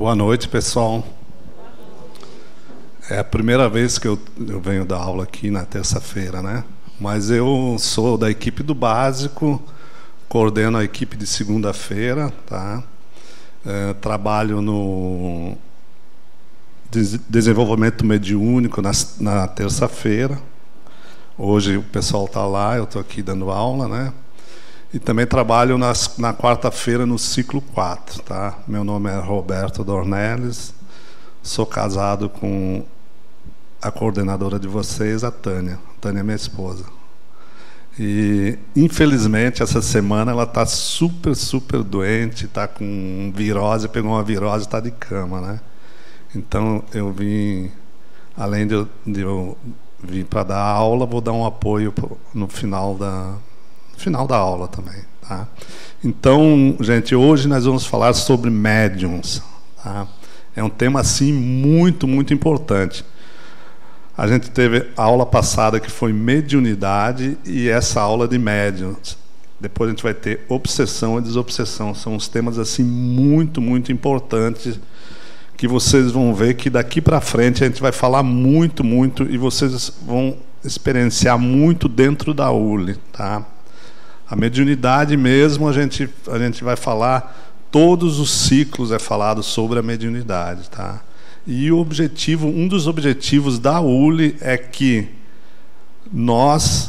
Boa noite, pessoal. É a primeira vez que eu venho dar aula aqui na terça-feira, né? Mas eu sou da equipe do básico, coordeno a equipe de segunda-feira, tá? Trabalho no desenvolvimento mediúnico na terça-feira. Hoje o pessoal está lá, eu estou aqui dando aula, né? E também trabalho na quarta-feira no ciclo 4, tá? Meu nome é Roberto Dornelles, sou casado com a coordenadora de vocês, a Tânia. Tânia é minha esposa. E, infelizmente, essa semana ela está super doente, está com virose, pegou uma virose e está de cama, né? Então, eu vim, além de eu vir para dar aula, vou dar um apoio no final da aula também, tá? Então, gente, hoje nós vamos falar sobre médiums, tá? É um tema assim muito importante. A gente teve a aula passada que foi mediunidade e essa aula de médiums. Depois a gente vai ter obsessão e desobsessão. São os temas assim muito importantes que vocês vão ver que daqui para frente a gente vai falar muito e vocês vão experienciar muito dentro da ULI, tá? A mediunidade mesmo, a gente vai falar, todos os ciclos é falado sobre a mediunidade, tá? E o objetivo, um dos objetivos da ULI é que nós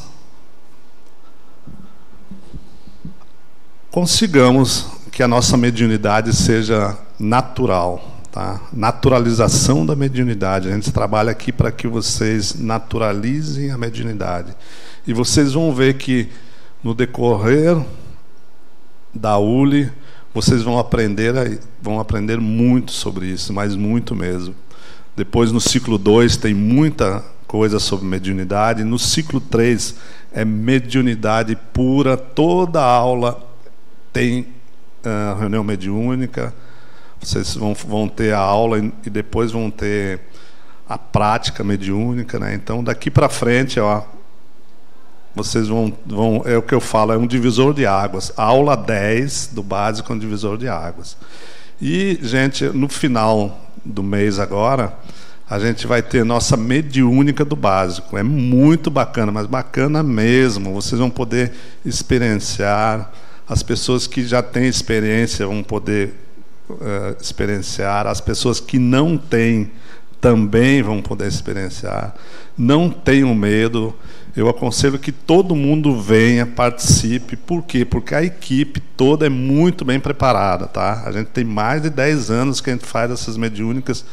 consigamos que a nossa mediunidade seja natural, tá? Naturalização da mediunidade. A gente trabalha aqui para que vocês naturalizem a mediunidade. E vocês vão ver que no decorrer da ULI, vocês vão aprender muito sobre isso, mas muito mesmo. Depois, no ciclo 2, tem muita coisa sobre mediunidade. No ciclo 3, é mediunidade pura. Toda aula tem reunião mediúnica. Vocês vão ter a aula e depois vão ter a prática mediúnica, né? Então, daqui para frente, ó, vocês vão, é o que eu falo, é um divisor de águas. A aula 10 do básico é um divisor de águas. E, gente, no final do mês agora, a gente vai ter nossa mediúnica do básico. É muito bacana, mas bacana mesmo. Vocês vão poder experienciar. As pessoas que já têm experiência vão poder experienciar. As pessoas que não têm também vão poder experienciar. Não tenham medo. Eu aconselho que todo mundo venha, participe. Por quê? Porque a equipe toda é muito bem preparada, tá? A gente tem mais de 10 anos que a gente faz essas mediúnicas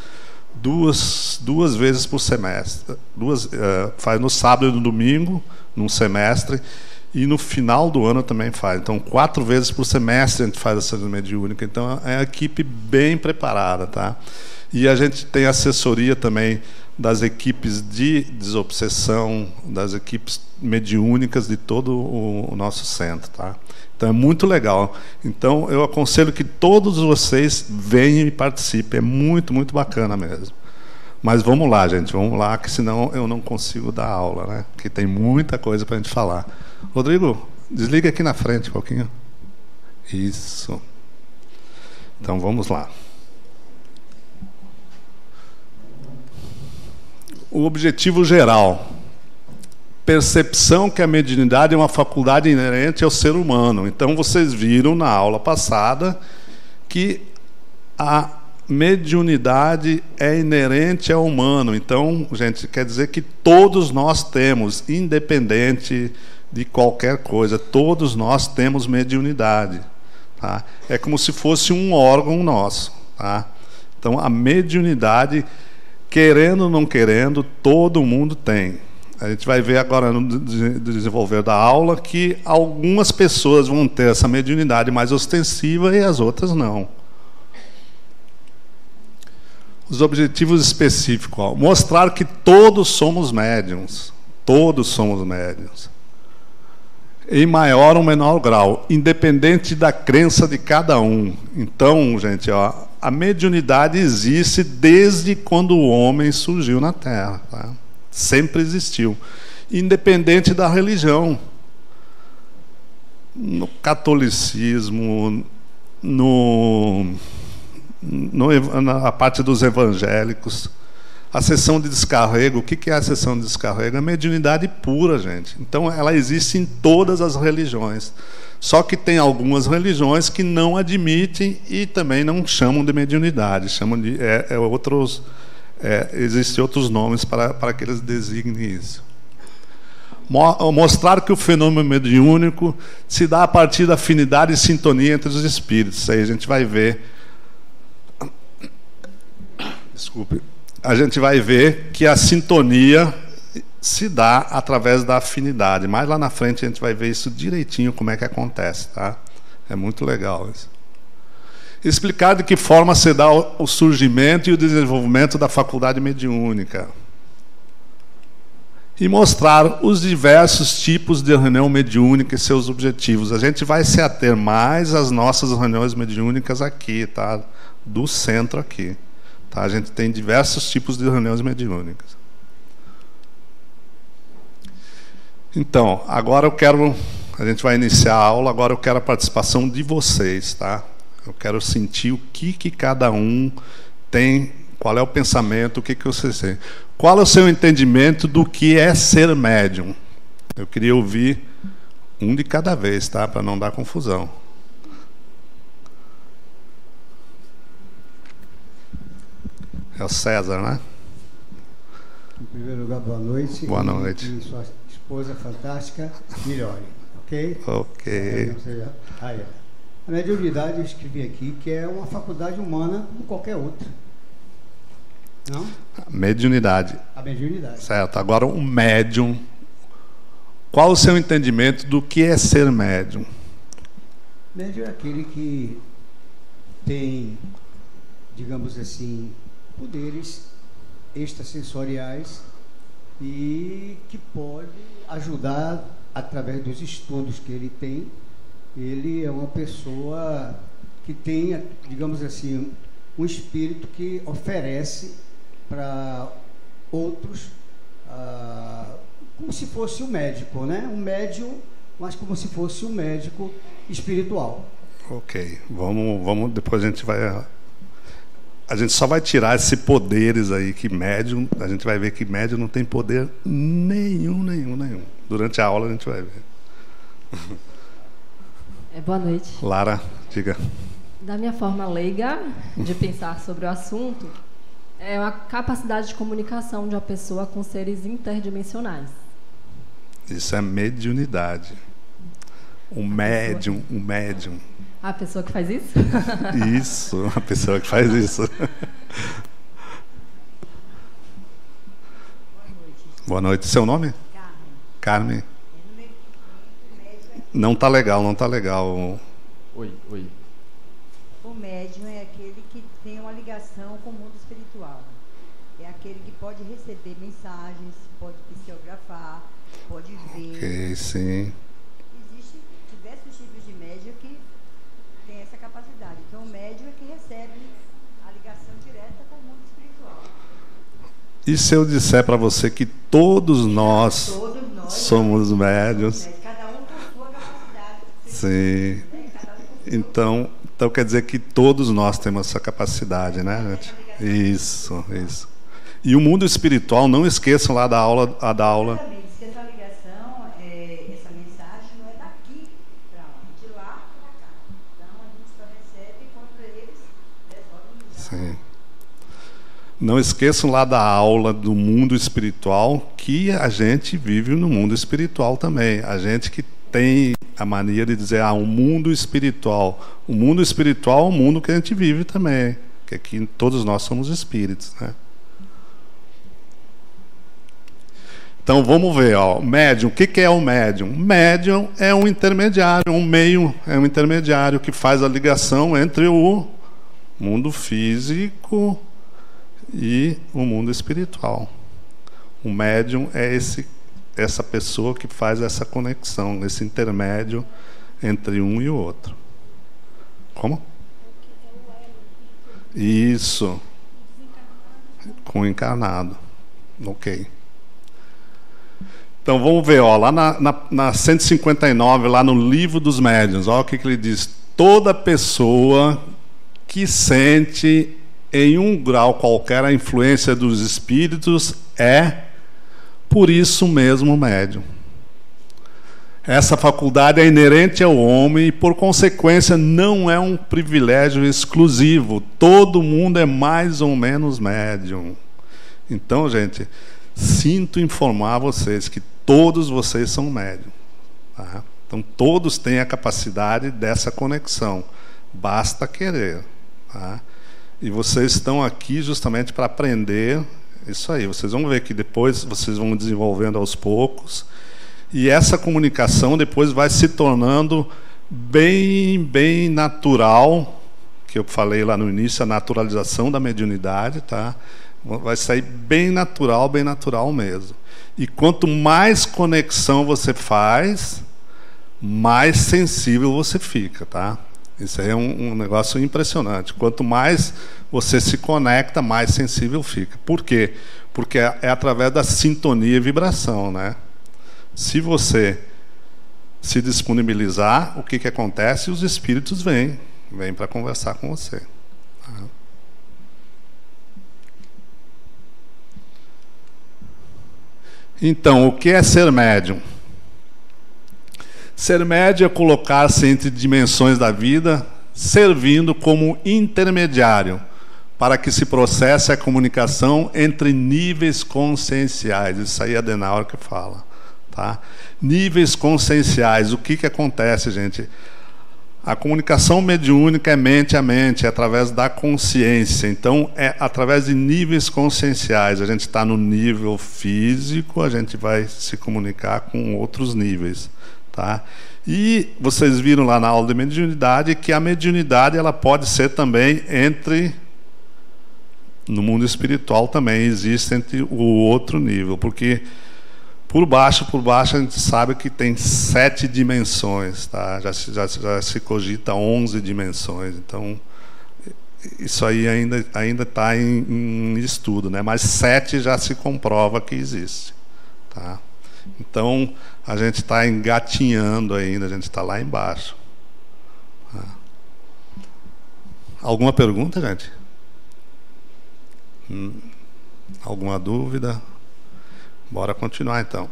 duas vezes por semestre. Faz no sábado e no domingo, num semestre, e no final do ano também faz. Então, 4 vezes por semestre a gente faz essa mediúnica. Então, é uma equipe bem preparada, tá? E a gente tem assessoria também das equipes de desobsessão, das equipes mediúnicas de todo o nosso centro, tá? Então é muito legal. Então eu aconselho que todos vocês venham e participem. É muito bacana mesmo. Mas vamos lá, gente, vamos lá, que senão eu não consigo dar aula, né? Porque tem muita coisa para a gente falar. Rodrigo, desliga aqui na frente um pouquinho. Isso. Então vamos lá. O objetivo geral. Percepção que a mediunidade é uma faculdade inerente ao ser humano. Então, vocês viram na aula passada que a mediunidade é inerente ao humano. Então, gente, quer dizer que todos nós temos, independente de qualquer coisa, todos nós temos mediunidade, tá? É como se fosse um órgão nosso, tá? Então, a mediunidade, querendo ou não querendo, todo mundo tem. A gente vai ver agora no desenvolver da aula que algumas pessoas vão ter essa mediunidade mais ostensiva e as outras não. Os objetivos específicos. Ó, mostrar que todos somos médiuns. Todos somos médiuns. Em maior ou menor grau, independente da crença de cada um. Então, gente, ó, a mediunidade existe desde quando o homem surgiu na Terra, tá? Sempre existiu, independente da religião. No catolicismo, no na parte dos evangélicos. A sessão de descarrego, o que é a sessão de descarrego? É mediunidade pura, gente. Então, ela existe em todas as religiões. Só que tem algumas religiões que não admitem e também não chamam de mediunidade, chamam de existem outros nomes para que eles designem isso. Mostrar que o fenômeno mediúnico se dá a partir da afinidade e sintonia entre os espíritos. Isso aí a gente vai ver. Desculpe. A gente vai ver que a sintonia se dá através da afinidade. Mais lá na frente a gente vai ver isso direitinho, como é que acontece, tá? É muito legal isso. Explicar de que forma se dá o surgimento e o desenvolvimento da faculdade mediúnica. E mostrar os diversos tipos de reunião mediúnica e seus objetivos. A gente vai se ater mais às nossas reuniões mediúnicas aqui, tá? Do centro aqui. Tá? A gente tem diversos tipos de reuniões mediúnicas. Então, agora a gente vai iniciar a aula, agora eu quero a participação de vocês, tá? Eu quero sentir o que cada um tem, qual é o pensamento, o que vocês têm. Qual é o seu entendimento do que é ser médium? Eu queria ouvir um de cada vez, tá? Para não dar confusão. É o César, né? Em primeiro lugar, boa noite. Boa noite. E sua esposa fantástica, melhore, ok? Ok. A mediunidade, eu escrevi aqui, que é uma faculdade humana como qualquer outra. Não? Mediunidade. A mediunidade. Certo. Agora, um médium. Qual o seu entendimento do que é ser médium? Médium é aquele que tem, digamos assim, poderes extrasensoriais e que pode ajudar através dos estudos que ele tem. Ele é uma pessoa que tem, digamos assim, um espírito que oferece para outros, como se fosse um médico, né? Um médium, mas como se fosse um médico espiritual. Ok, vamos depois a gente só vai tirar esses poderes aí que médium, a gente vai ver que médium não tem poder nenhum. Durante a aula a gente vai ver. Boa noite. Lara, diga. Da minha forma leiga de pensar sobre o assunto, é a capacidade de comunicação de uma pessoa com seres interdimensionais. Isso é mediunidade. Um médium. A pessoa que faz isso? Isso, a pessoa que faz isso. Boa noite. Seu nome? Carmen. Não tá legal. Oi. O médium é aquele que tem uma ligação com o mundo espiritual. É aquele que pode receber mensagens, pode psicografar, pode ver. Ok, sim. Existem diversos tipos de médium que tem essa capacidade. Então, o médium é que recebe a ligação direta com o mundo espiritual. E se eu disser para você que todos nós somos médiuns? Cada um com a sua capacidade. Sim. Então quer dizer que todos nós temos essa capacidade, né, gente? Isso. E o mundo espiritual, não esqueçam lá da aula. Exatamente. Essa ligação, essa mensagem não é daqui para lá, de lá para cá. Então, a gente só recebe quando eles resolvem. Sim. Não esqueçam lá da aula do mundo espiritual, que a gente vive no mundo espiritual também. A gente que tem a mania de dizer, o mundo espiritual. O mundo espiritual é o mundo que a gente vive também. Que aqui todos nós somos espíritos, né? Então vamos ver, médium. O que é o médium? Médium é um intermediário, um intermediário que faz a ligação entre o mundo físico e o mundo espiritual. O médium é essa pessoa que faz essa conexão, esse intermédio entre um e o outro. Como? Isso. Com o encarnado. Ok. Então vamos ver, lá na 159, lá no Livro dos Médiuns, o que ele diz. Toda pessoa que sente em um grau qualquer a influência dos espíritos é, por isso mesmo, médium. Essa faculdade é inerente ao homem e, por consequência, não é um privilégio exclusivo. Todo mundo é mais ou menos médium. Então, gente, sinto informar vocês que todos vocês são médium. Tá? Então, todos têm a capacidade dessa conexão. Basta querer. Tá? E vocês estão aqui justamente para aprender isso aí. Vocês vão ver que depois vocês vão desenvolvendo aos poucos. E essa comunicação depois vai se tornando bem natural, que eu falei lá no início, a naturalização da mediunidade, tá? Vai sair bem natural mesmo. E quanto mais conexão você faz, mais sensível você fica, tá? Isso aí é um negócio impressionante. Quanto mais você se conecta, mais sensível fica. Por quê? Porque é através da sintonia e vibração, né? Se você se disponibilizar, o que acontece? Os espíritos vêm para conversar com você. Então, o que é ser médium? Ser médium é colocar-se entre dimensões da vida, servindo como intermediário para que se processe a comunicação entre níveis conscienciais. Isso aí é Adenauer que fala. Tá? Níveis conscienciais. O que acontece, gente? A comunicação mediúnica é mente a mente, é através da consciência. Então, é através de níveis conscienciais. A gente está no nível físico, a gente vai se comunicar com outros níveis. Tá? E vocês viram lá na aula de mediunidade que a mediunidade ela pode ser também entre... No mundo espiritual também existe entre o outro nível, porque... Por baixo a gente sabe que tem 7 dimensões, tá? Já se cogita 11 dimensões. Então, isso aí ainda está em estudo, né? Mas 7 já se comprova que existe. Tá? Então, a gente está engatinhando ainda, a gente está lá embaixo. Tá? Alguma pergunta, gente? Alguma dúvida? Bora continuar, então.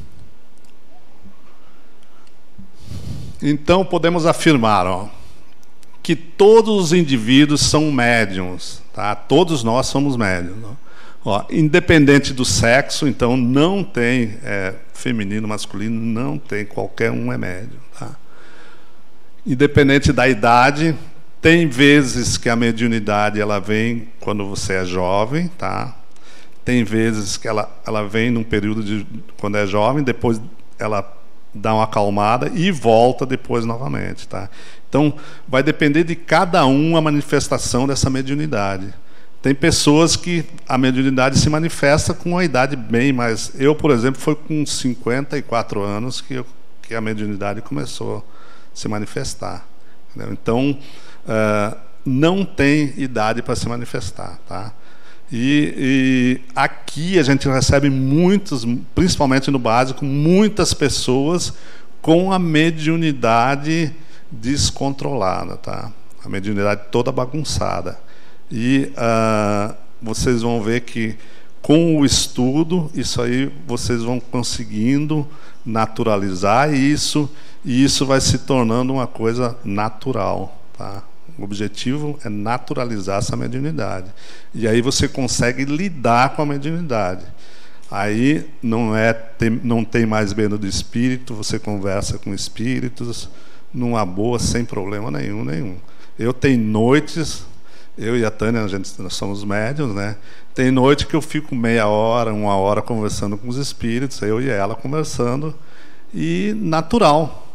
Então, podemos afirmar, que todos os indivíduos são médiums. Tá? Todos nós somos médiums. Independente do sexo, então, não tem feminino, masculino, não tem, qualquer um é médium. Tá? Independente da idade, tem vezes que a mediunidade ela vem quando você é jovem, tá? Tem vezes que ela vem num período de quando é jovem, depois ela dá uma acalmada e volta depois novamente. Tá? Então, vai depender de cada um a manifestação dessa mediunidade. Tem pessoas que a mediunidade se manifesta com uma idade bem mais... Eu, por exemplo, foi com 54 anos que a mediunidade começou a se manifestar. Entendeu? Então, não tem idade para se manifestar. Tá? E aqui a gente recebe muitos, principalmente no básico, muitas pessoas com a mediunidade descontrolada, tá? A mediunidade toda bagunçada. E vocês vão ver que com o estudo, isso aí vocês vão conseguindo naturalizar isso, e isso vai se tornando uma coisa natural, tá? O objetivo é naturalizar essa mediunidade. E aí você consegue lidar com a mediunidade. Aí não tem mais medo do espírito, você conversa com espíritos, numa boa, sem problema nenhum. Eu tenho noites, eu e a Tânia, nós somos médiuns, né? Tem noite que eu fico meia hora, 1 hora conversando com os espíritos, eu e ela conversando, e natural.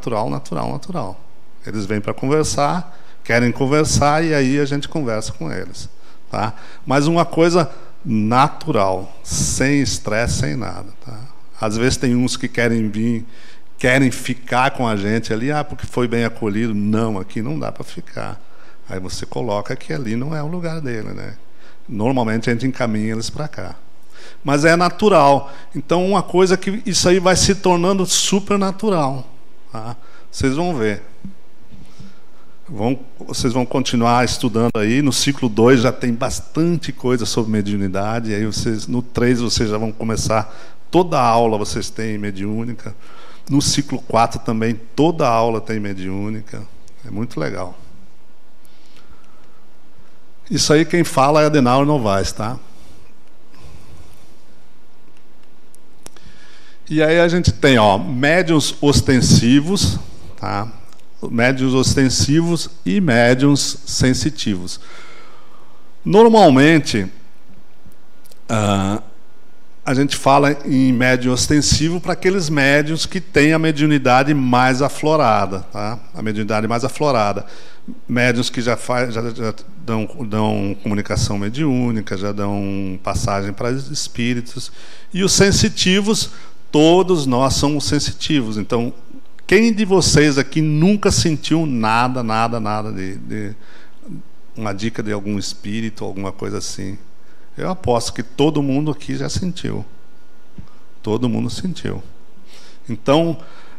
Eles vêm para conversar, querem conversar, e aí a gente conversa com eles. Tá? Mas uma coisa natural, sem estresse, sem nada. Tá? Às vezes tem uns que querem vir, querem ficar com a gente ali, porque foi bem acolhido. Não, aqui não dá para ficar. Aí você coloca que ali não é o lugar dele, né? Normalmente a gente encaminha eles para cá. Mas é natural. Então, uma coisa que isso aí vai se tornando super natural. Tá? Vocês vão ver. Vocês vão continuar estudando aí. No ciclo 2 já tem bastante coisa sobre mediunidade. E aí no 3 vocês já vão começar. Toda a aula vocês têm mediúnica. No ciclo 4 também toda a aula tem mediúnica. É muito legal. Isso aí quem fala é Adenauer Novaes, tá? E aí a gente tem, médiuns ostensivos, tá? Médiuns ostensivos e médiuns sensitivos. Normalmente, a gente fala em médium ostensivo para aqueles médiuns que têm a mediunidade mais aflorada, tá? A mediunidade mais aflorada. Médiuns que já dão comunicação mediúnica, já dão passagem para espíritos. E os sensitivos, todos nós somos sensitivos. Então, quem de vocês aqui nunca sentiu nada de uma dica de algum espírito, alguma coisa assim? Eu aposto que todo mundo aqui já sentiu. Todo mundo sentiu. Então,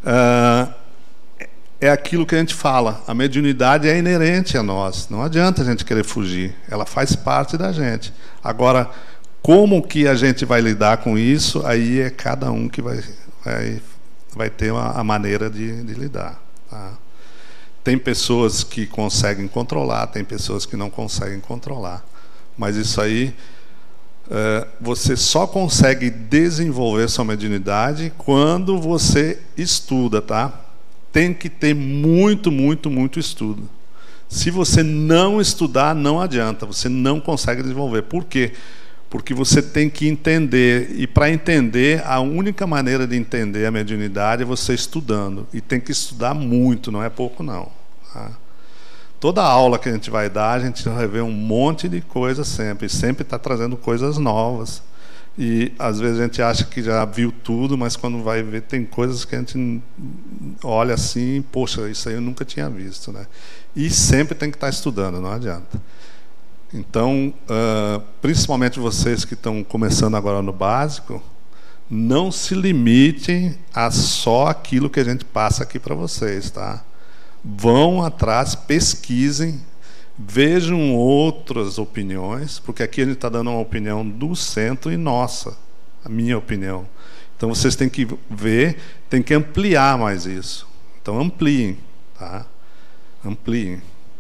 é aquilo que a gente fala. A mediunidade é inerente a nós. Não adianta a gente querer fugir. Ela faz parte da gente. Agora, como que a gente vai lidar com isso? Aí é cada um que vai ter a maneira de lidar. Tá? Tem pessoas que conseguem controlar, tem pessoas que não conseguem controlar. Mas isso aí, você só consegue desenvolver sua mediunidade quando você estuda, tá? Tem que ter muito estudo. Se você não estudar, não adianta, você não consegue desenvolver. Por quê? Porque você tem que entender, e para entender, a única maneira de entender a mediunidade é você estudando. E tem que estudar muito, não é pouco não. Tá? Toda aula que a gente vai dar, a gente vai ver um monte de coisa sempre. Sempre está trazendo coisas novas. E às vezes a gente acha que já viu tudo, mas quando vai ver, tem coisas que a gente olha assim, poxa, isso aí eu nunca tinha visto, né? E sempre tem que estar estudando, não adianta. Então, principalmente vocês que estão começando agora no básico, não se limitem a só aquilo que a gente passa aqui para vocês, tá? Vão atrás, pesquisem, vejam outras opiniões, porque aqui a gente está dando uma opinião do centro e nossa, a minha opinião. Então vocês têm que ver, têm que ampliar mais isso. Então ampliem, tá? Ampliem.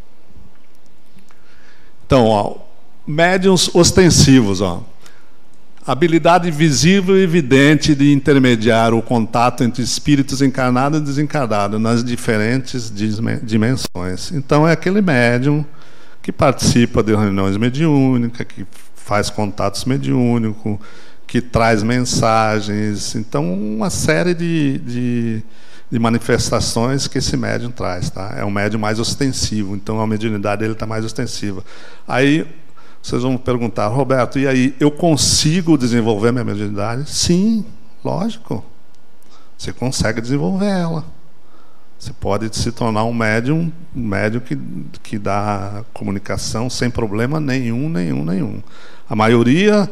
Então, médiuns ostensivos, habilidade visível e evidente de intermediar o contato entre espíritos encarnados e desencarnados nas diferentes dimensões. Então, é aquele médium que participa de reuniões mediúnicas, que faz contatos mediúnicos, que traz mensagens. Então, uma série de manifestações que esse médium traz, tá? É um médium mais ostensivo, então a mediunidade dele está mais ostensiva. Aí vocês vão perguntar, Roberto, e aí, eu consigo desenvolver minha mediunidade? Sim, lógico. Você consegue desenvolver ela. Você pode se tornar um médium que dá comunicação sem problema nenhum. A maioria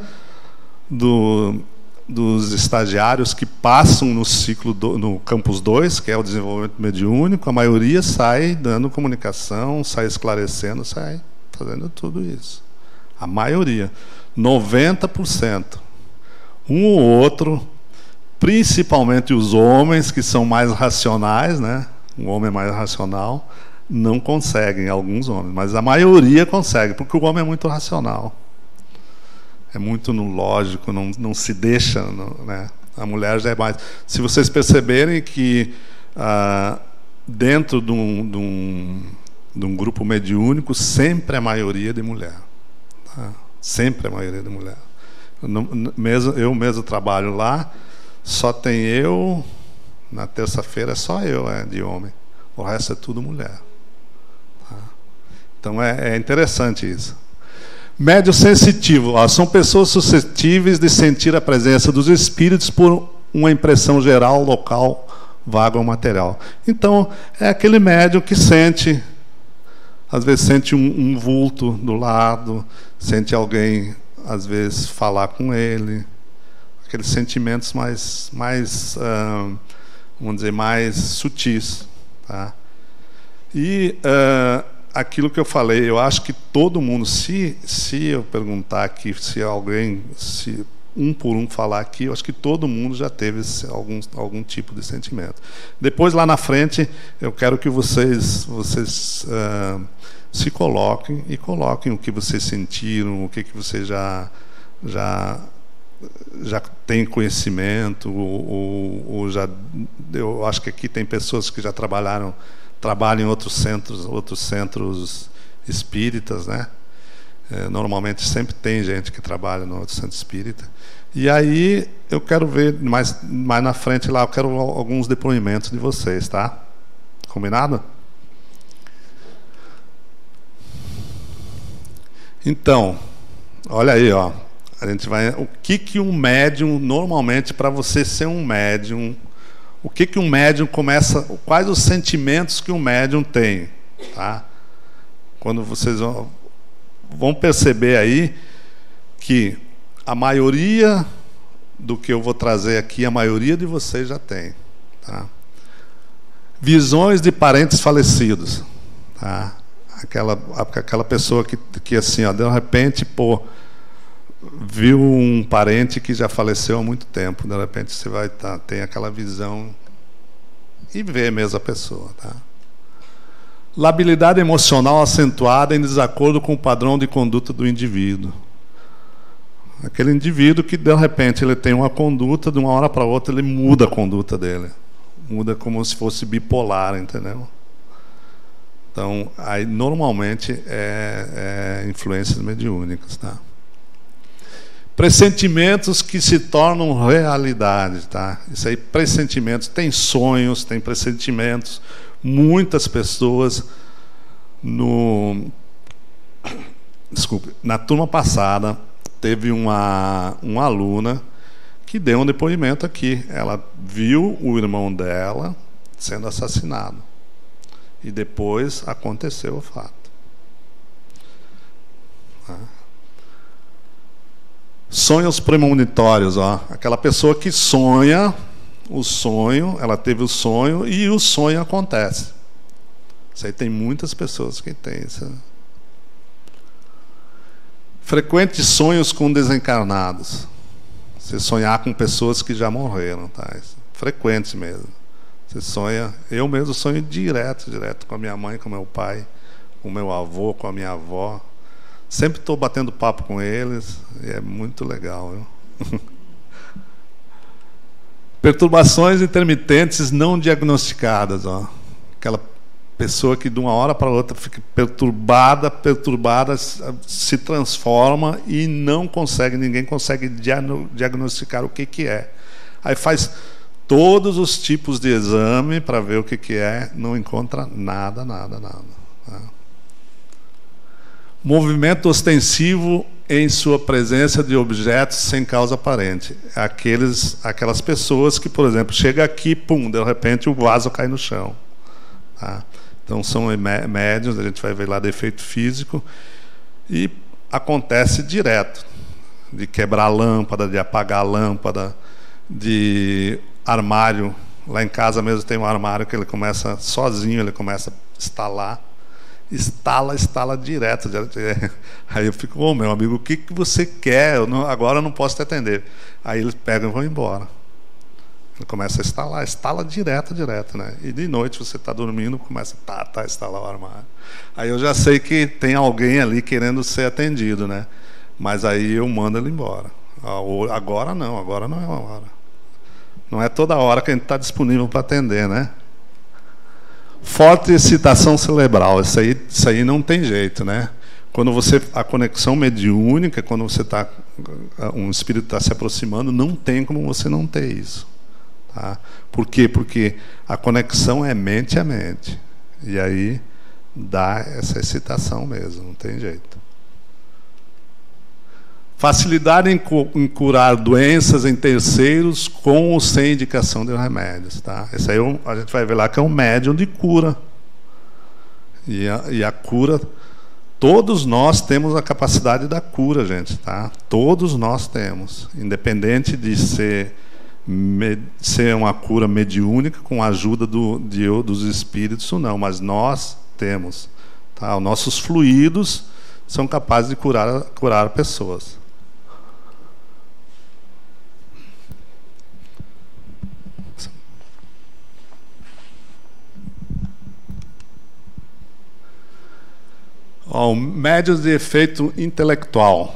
dos estagiários que passam no campus 2, que é o desenvolvimento mediúnico, a maioria sai dando comunicação, sai esclarecendo, sai fazendo tudo isso. A maioria, 90%. Um ou outro, principalmente os homens que são mais racionais, né? Um homem mais racional, não conseguem, alguns homens, mas a maioria consegue, porque o homem é muito racional. É muito no lógico, não se deixa, né? A mulher já é mais. Se vocês perceberem que dentro de um grupo mediúnico, sempre a maioria de mulher. Tá? Sempre a maioria de mulher. Eu mesmo trabalho lá, só tem eu, na terça-feira é só eu de homem. O resto é tudo mulher. Tá? Então é interessante isso. Médium sensitivo, são pessoas suscetíveis de sentir a presença dos espíritos por uma impressão geral, local, vaga ou material. Então, é aquele médium que sente, às vezes sente um vulto do lado, sente alguém, às vezes, falar com ele, aqueles sentimentos mais vamos dizer, mais sutis. Tá? E aquilo que eu falei, eu acho que todo mundo, se eu perguntar aqui, se alguém, se um por um falar aqui, eu acho que todo mundo já teve algum tipo de sentimento. Depois, lá na frente, eu quero que vocês se coloquem e coloquem o que vocês sentiram, o que vocês já têm conhecimento, ou já... Eu acho que aqui tem pessoas que já trabalham em outros centros espíritas, né? Normalmente sempre tem gente que trabalha no outro centro espírita. E aí eu quero ver mais na frente lá, eu quero alguns depoimentos de vocês, tá? Combinado? Então, olha aí, ó. A gente vai. O que um médium, normalmente, para você ser um médium, o que um médium começa, quais os sentimentos que um médium tem, tá? Quando vocês vão perceber aí que a maioria do que eu vou trazer aqui, a maioria de vocês já tem, tá? Visões de parentes falecidos, tá? Aquela pessoa que assim, ó, de repente, viu um parente que já faleceu há muito tempo, de repente você vai tem aquela visão e vê mesmo a pessoa, tá? Labilidade emocional acentuada em desacordo com o padrão de conduta do indivíduo. Aquele indivíduo que, de repente, ele tem uma conduta, de uma hora para outra, ele muda a conduta dele. Muda como se fosse bipolar, entendeu? Então, aí, normalmente, é influências mediúnicas, tá? Pressentimentos que se tornam realidade, tá? Isso aí, pressentimentos. Tem sonhos, tem pressentimentos. Muitas pessoas na turma passada teve uma aluna que deu um depoimento aqui. Ela viu o irmão dela sendo assassinado e depois aconteceu o fato. Sonhos premonitórios, ó. Aquela pessoa que sonha o sonho, ela teve o sonho e o sonho acontece. Isso aí tem muitas pessoas que têm isso. Frequentes sonhos com desencarnados. Você sonhar com pessoas que já morreram, tá? Frequentes mesmo. Você sonha, eu mesmo sonho direto com a minha mãe, com o meu pai, com o meu avô, com a minha avó. Sempre estou batendo papo com eles e é muito legal, viu? Perturbações intermitentes não diagnosticadas, ó. Aquela pessoa que de uma hora para outra fica perturbada, se transforma e ninguém consegue diagnosticar o que é. Aí faz todos os tipos de exame para ver o que é, não encontra nada. Tá? Movimento ostensivo em sua presença de objetos sem causa aparente. Aquelas pessoas que, por exemplo, chega aqui, pum, de repente o vaso cai no chão. Tá? Então são médiuns, a gente vai ver lá defeito físico, e acontece direto, de quebrar a lâmpada, de apagar a lâmpada, de armário. Lá em casa mesmo tem um armário que ele começa sozinho, ele começa a instalar. Estala direto. Aí eu fico, meu amigo, o que você quer? Agora eu não posso te atender. Aí eles pegam e vão embora. Ele começa a estala direto, né? E de noite você está dormindo, começa a instalar o armário. Aí eu já sei que tem alguém ali querendo ser atendido, né? Mas aí eu mando ele embora. Agora não é uma hora. Não é toda hora que a gente está disponível para atender, né? Forte excitação cerebral, isso aí não tem jeito, né? Quando a conexão mediúnica, quando um espírito está se aproximando, não tem como você não ter isso, tá? Por quê? Porque a conexão é mente a mente, e aí dá essa excitação mesmo, não tem jeito. Facilidade em curar doenças em terceiros com ou sem indicação de remédios, tá? Esse aí a gente vai ver lá que é um médium de cura. E a cura, todos nós temos a capacidade da cura, gente, tá? Todos nós temos, independente de ser uma cura mediúnica com a ajuda dos espíritos ou não, mas nós temos. Tá? Os nossos fluidos são capazes de curar pessoas. Médiuns de efeito intelectual.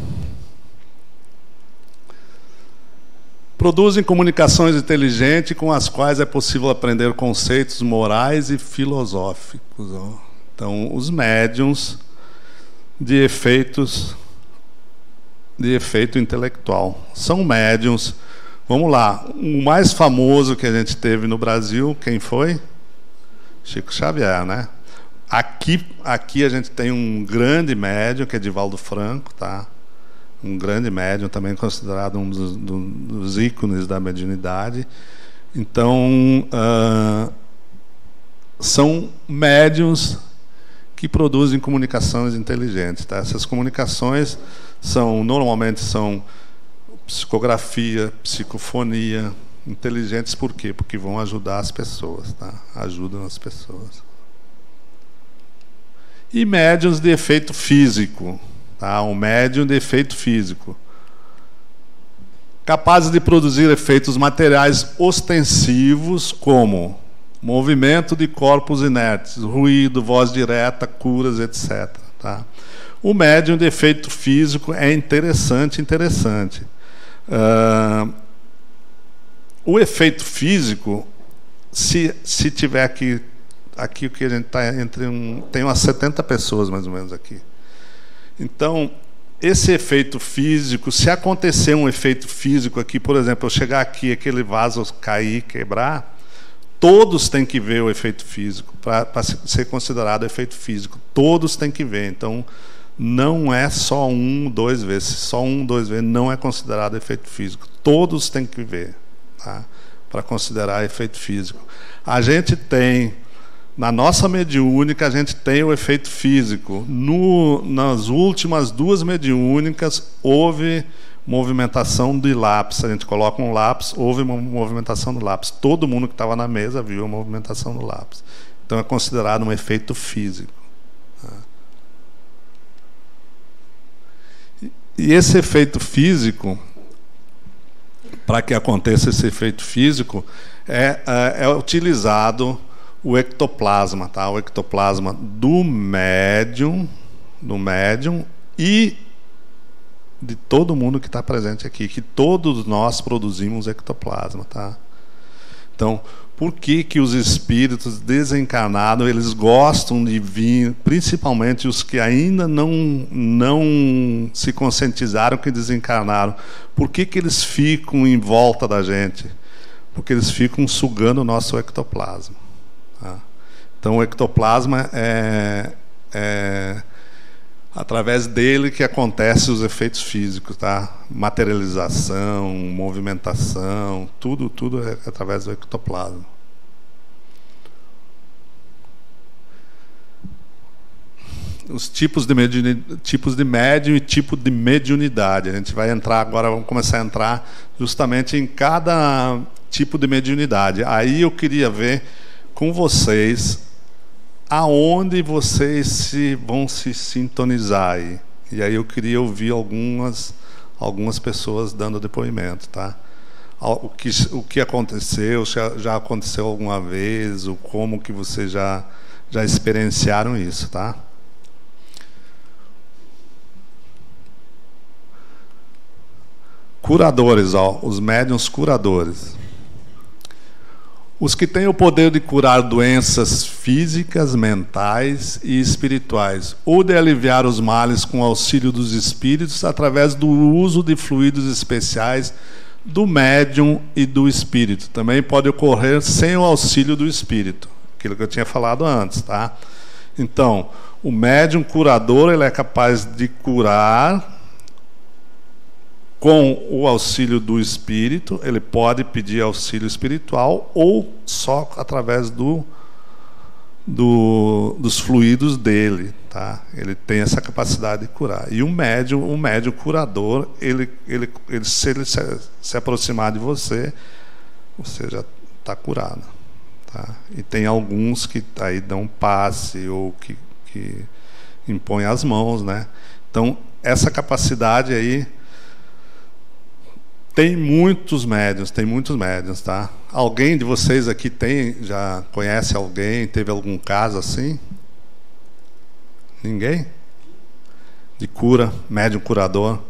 Produzem comunicações inteligentes com as quais é possível aprender conceitos morais e filosóficos. Então, os médiuns de efeito intelectual. São médiuns. Vamos lá. O mais famoso que a gente teve no Brasil, quem foi? Chico Xavier, né? Aqui a gente tem um grande médium, que é Divaldo Franco, tá? Um grande médium, também considerado um dos ícones da mediunidade. Então, são médiuns que produzem comunicações inteligentes. Tá? Essas comunicações normalmente são psicografia, psicofonia, inteligentes por quê? Porque vão ajudar as pessoas. Tá? Ajudam as pessoas. E médiuns de efeito físico. Tá? Um médium de efeito físico. Capazes de produzir efeitos materiais ostensivos, como movimento de corpos inertes, ruído, voz direta, curas, etc. Tá? O médium de efeito físico é interessante. O efeito físico, se tiver aqui o que a gente está tem umas 70 pessoas mais ou menos aqui. Então, esse efeito físico, se acontecer um efeito físico aqui, por exemplo, eu chegar aqui, aquele vaso cair, quebrar, todos têm que ver o efeito físico, para ser considerado efeito físico. Todos têm que ver. Então, não é só 1, 2 vezes. Só 1, 2 vezes não é considerado efeito físico. Todos têm que ver, tá? Para considerar efeito físico. A gente tem... Na nossa mediúnica, a gente tem o efeito físico. Nas últimas 2 mediúnicas, houve movimentação de lápis. A gente coloca um lápis, houve uma movimentação do lápis. Todo mundo que estava na mesa viu a movimentação do lápis. Então, é considerado um efeito físico. E esse efeito físico, para que aconteça esse efeito físico, é utilizado o ectoplasma, tá? O ectoplasma do médium e de todo mundo que está presente aqui, que todos nós produzimos ectoplasma, tá? Então, por que os espíritos desencarnados, eles gostam de vir, principalmente os que ainda não se conscientizaram que desencarnaram, por que eles ficam em volta da gente? Porque eles ficam sugando o nosso ectoplasma. Então, o ectoplasma é através dele que acontecem os efeitos físicos, tá? Materialização, movimentação, tudo é através do ectoplasma. Os tipos de médium e tipo de mediunidade. A gente vai entrar agora, vamos começar a entrar justamente em cada tipo de mediunidade. Aí eu queria ver com vocês aonde vocês vão se sintonizar aí. E aí eu queria ouvir algumas pessoas dando depoimento, tá? O que aconteceu, já aconteceu alguma vez, ou como que vocês já experienciaram isso, tá? Curadores, os médiuns curadores. Os que têm o poder de curar doenças físicas, mentais e espirituais, ou de aliviar os males com auxílio dos espíritos através do uso de fluidos especiais do médium e do espírito. Também pode ocorrer sem o auxílio do espírito, aquilo que eu tinha falado antes, tá? Então, o médium curador, ele é capaz de curar com o auxílio do espírito. Ele pode pedir auxílio espiritual ou só através dos fluidos dele, tá? Ele tem essa capacidade de curar. E o médium curador, se ele se aproximar de você, você já está curado, tá? E tem alguns que aí dão passe ou que impõem as mãos, né? Então, essa capacidade aí tem muitos médiuns, tá? Alguém de vocês aqui já conhece alguém, teve algum caso assim? Ninguém? De cura, médium curador?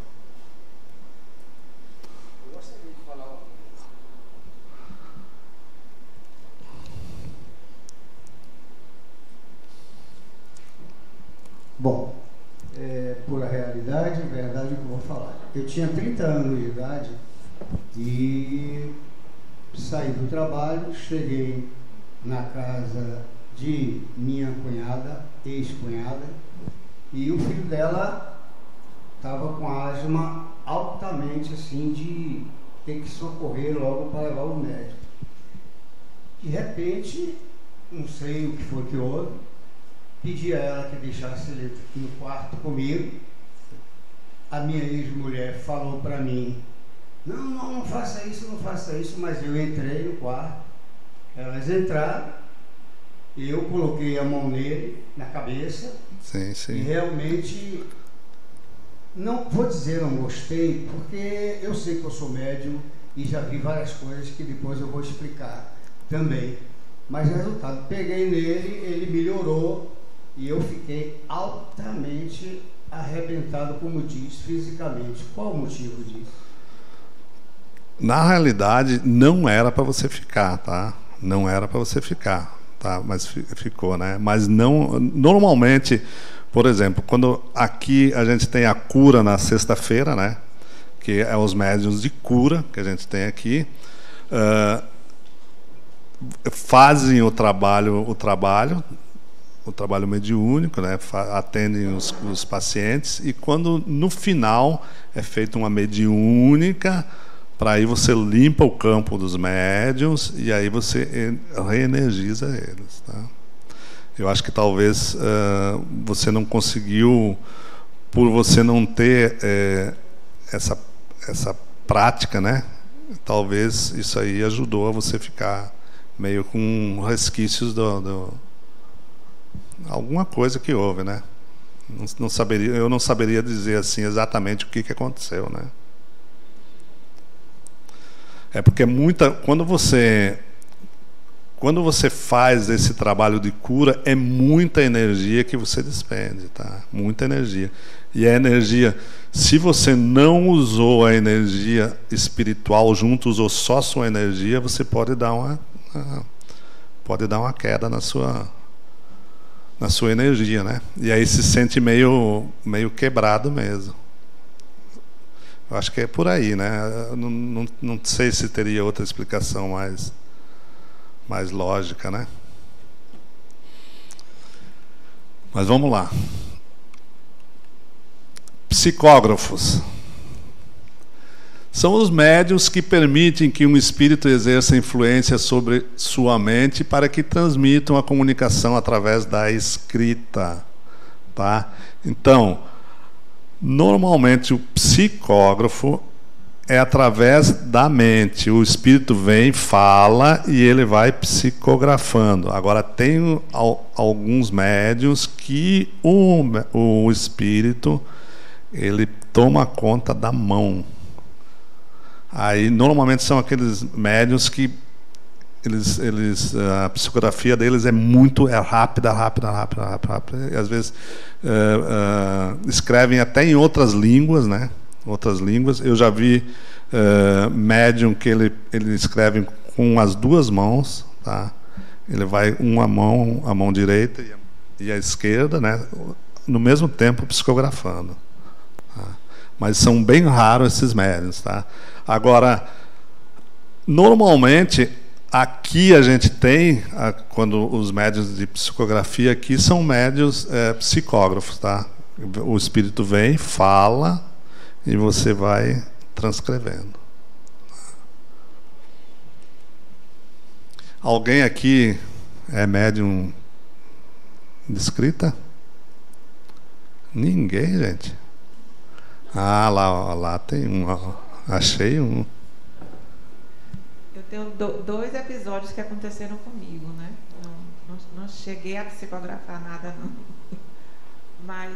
Bom, pura realidade, verdade que eu vou falar. Eu tinha 30 anos de idade e saí do trabalho, cheguei na casa de minha cunhada, ex-cunhada, e o filho dela estava com asma altamente assim de ter que socorrer logo para levar o médico. De repente, não sei o que foi que houve, pedi a ela que deixasse ele no quarto comigo. A minha ex-mulher falou para mim, não faça isso, mas eu entrei no quarto, elas entraram, eu coloquei a mão nele, na cabeça, sim. E realmente, não vou dizer não gostei, porque eu sei que eu sou médium e já vi várias coisas que depois eu vou explicar também. Mas resultado, peguei nele, ele melhorou e eu fiquei altamente arrebentado, como diz, fisicamente. Qual o motivo disso? Na realidade, não era para você ficar, tá? Não era para você ficar, tá? Mas ficou, né? Mas não, normalmente, por exemplo, quando aqui a gente tem a cura na sexta-feira, né? Que é os médiuns de cura que a gente tem aqui, fazem o trabalho mediúnico, né? Atendem os pacientes, e quando no final é feita uma mediúnica, para aí você limpa o campo dos médiuns e aí você reenergiza eles, tá? Eu acho que talvez você não conseguiu, por você não ter essa prática, né? Talvez isso aí ajudou a você ficar meio com resquícios alguma coisa que houve, né? Eu não saberia dizer assim exatamente o que aconteceu, né? É porque quando você faz esse trabalho de cura, é muita energia que você despende, tá? Muita energia. E a energia, se você não usou a energia espiritual junto, usou só sua energia, você pode dar uma queda na sua energia, né? E aí se sente meio quebrado mesmo. Eu acho que é por aí, né? Não sei se teria outra explicação mais lógica, né? Mas vamos lá. Psicógrafos são os médiuns que permitem que um espírito exerça influência sobre sua mente para que transmitam a comunicação através da escrita, tá? Então, normalmente o psicógrafo é através da mente. O espírito vem, fala e ele vai psicografando. Agora, tem alguns médiuns que o espírito ele toma conta da mão. Aí, normalmente, são aqueles médiuns que a psicografia deles é rápida. E, às vezes, escrevem até em outras línguas, né? Outras línguas. Eu já vi médium que ele escreve com as duas mãos, tá? Ele vai a mão direita e a esquerda, né? No mesmo tempo psicografando. Tá? Mas são bem raros esses médiuns, tá? Agora, normalmente aqui a gente tem, quando os médiuns de psicografia aqui são médiuns psicógrafos, tá? O espírito vem, fala e você vai transcrevendo. Alguém aqui é médium de escrita? Ninguém, gente. Ah, lá tem um. Achei um. Eu tenho dois episódios que aconteceram comigo, né? Não cheguei a psicografar nada, não. Mas,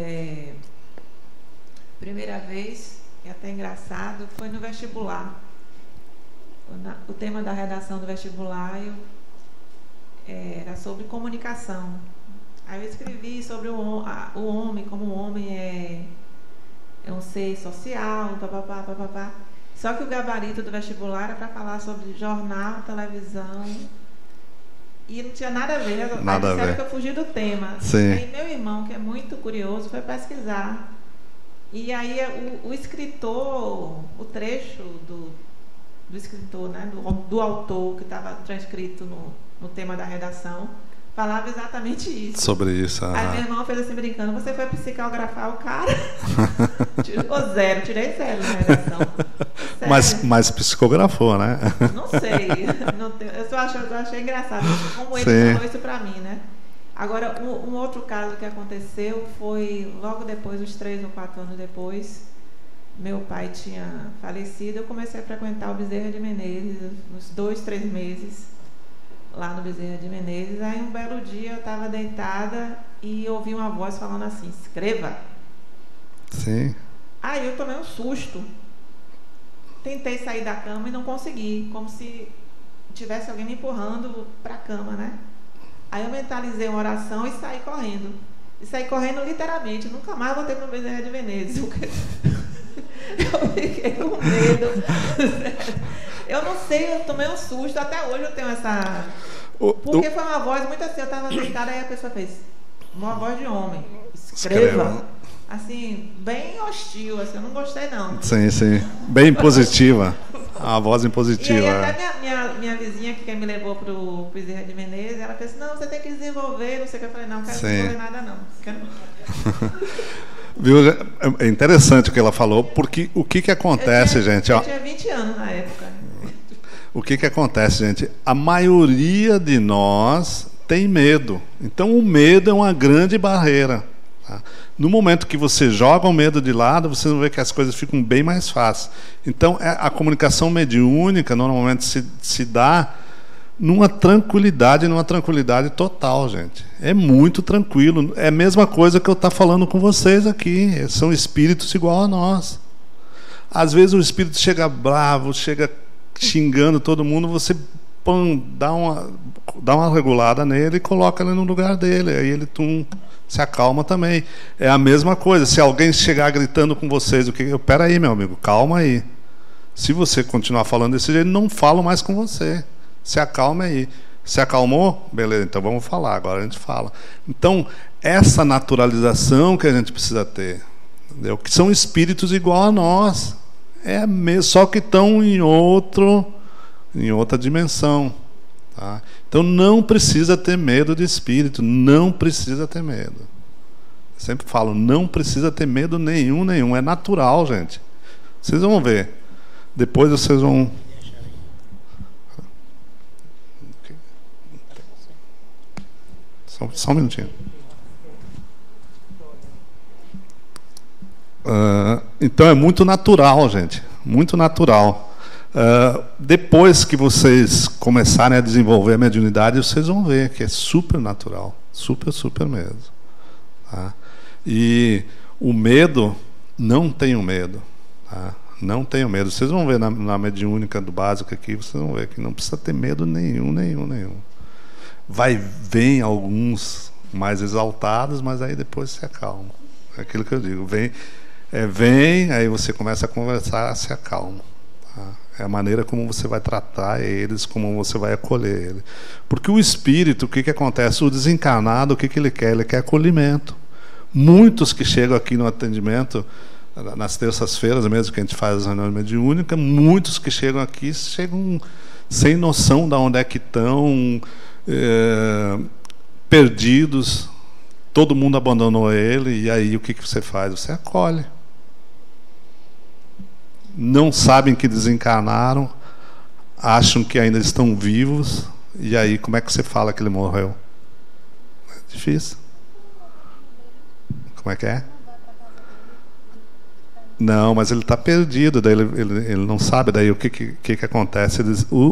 primeira vez, é até engraçado, foi no vestibular. O tema da redação do vestibular era sobre comunicação. Aí eu escrevi sobre o homem, como o homem é um ser social, papapá, papapá. Só que o gabarito do vestibular era para falar sobre jornal, televisão, e não tinha nada a ver. Nada a ver. Que eu fugi do tema. Sim. Aí meu irmão, que é muito curioso, foi pesquisar. E aí o escritor, o trecho do escritor, né, do autor que estava transcrito no tema da redação, falava exatamente isso. Sobre isso. Aí meu irmão fez assim brincando: você foi psicografar o cara? Tirou zero, tirei zero na redação. Mas psicografou, né? Não sei. Eu só achei engraçado como ele Sim. falou isso pra mim, né? Agora, um outro caso que aconteceu foi logo depois, uns 3 ou 4 anos depois. Meu pai tinha falecido, eu comecei a frequentar o Bezerra de Menezes, uns 2, 3 meses, lá no Bezerra de Menezes. Aí um belo dia eu estava deitada e ouvi uma voz falando assim: escreva. Sim. Aí eu tomei um susto. Tentei sair da cama e não consegui, como se tivesse alguém me empurrando para a cama, né? Aí eu mentalizei uma oração e saí correndo. E saí correndo literalmente. Nunca mais voltei para o Bezerra de Menezes. Eu fiquei com medo. Eu não sei, eu tomei um susto. Até hoje eu tenho essa... Porque foi uma voz muito assim, eu estava deitada, aí a pessoa fez uma voz de homem: escreva. Assim, bem hostil, assim, eu não gostei não. Sim, sim. Bem positiva. A voz impositiva. E aí até minha vizinha que me levou pro Bezerra de Menezes, ela fez: não, você tem que desenvolver, não sei o que. Eu falei: não quero desenvolver nada não. Viu? É interessante o que ela falou, porque o que acontece, gente? Eu tinha 20 anos na época. O que acontece, gente? A maioria de nós tem medo. Então o medo é uma grande barreira. Tá? No momento que você joga o medo de lado, você vai ver que as coisas ficam bem mais fáceis. Então a comunicação mediúnica normalmente se dá numa tranquilidade total, gente. É muito tranquilo. É a mesma coisa que eu estou falando com vocês aqui. São espíritos igual a nós. Às vezes o espírito chega bravo, chega xingando todo mundo, você dá uma regulada nele e coloca ele no lugar dele. Aí ele se acalma também. É a mesma coisa. Se alguém chegar gritando com vocês, pera aí, meu amigo, calma aí. Se você continuar falando desse jeito, não falo mais com você. Se acalma aí. Se acalmou? Beleza, então vamos falar. Agora a gente fala. Então, essa naturalização que a gente precisa ter, entendeu? Que são espíritos igual a nós. Só que estão em outra dimensão. Tá? Então não precisa ter medo de espírito. Não precisa ter medo. Eu sempre falo, não precisa ter medo nenhum. É natural, gente. Vocês vão ver. Depois vocês vão... Só um minutinho. Então é muito natural, gente. Muito natural. Depois que vocês começarem a desenvolver a mediunidade, vocês vão ver que é super natural. Super mesmo. Tá? E o medo, não tenham medo. Tá? Não tenham medo. Vocês vão ver na mediúnica do básico aqui, vocês vão ver que não precisa ter medo nenhum. Vem alguns mais exaltados, mas aí depois se acalma. É aquilo que eu digo. Vem, aí você começa a conversar, se acalma. Tá? É a maneira como você vai tratar eles, como você vai acolher eles. Porque o espírito, o que acontece? O desencarnado, o que ele quer? Ele quer acolhimento. Muitos que chegam aqui no atendimento, nas terças-feiras mesmo que a gente faz as reuniões mediúnicas, muitos que chegam aqui chegam sem noção de onde é que estão, perdidos, todo mundo abandonou ele, e aí o que você faz? Você acolhe. Não sabem que desencarnaram, acham que ainda estão vivos, e aí como é que você fala que ele morreu? É difícil. Como é que é? Não, mas ele está perdido, daí ele não sabe daí o que acontece.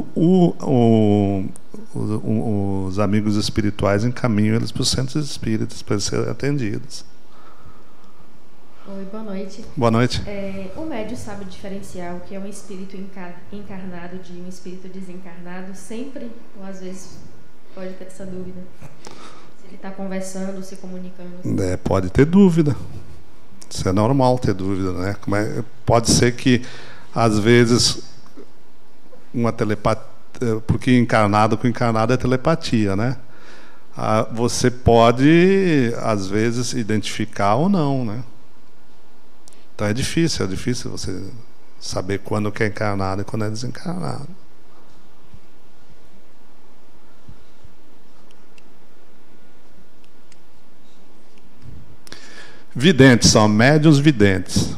Os amigos espirituais encaminham eles para os centros espíritas para serem atendidos. Oi, boa noite. Boa noite. O médium sabe diferenciar o que é um espírito encarnado de um espírito desencarnado? Sempre, ou às vezes pode ter essa dúvida? Se ele está conversando, se comunicando? Pode ter dúvida. Isso é normal ter dúvida, né? Pode ser que, às vezes, uma telepatia, porque encarnado com encarnado é telepatia, né? Você pode, às vezes, identificar ou não, né? Então é difícil você saber quando que é encarnado e quando é desencarnado. Videntes, são médiuns videntes.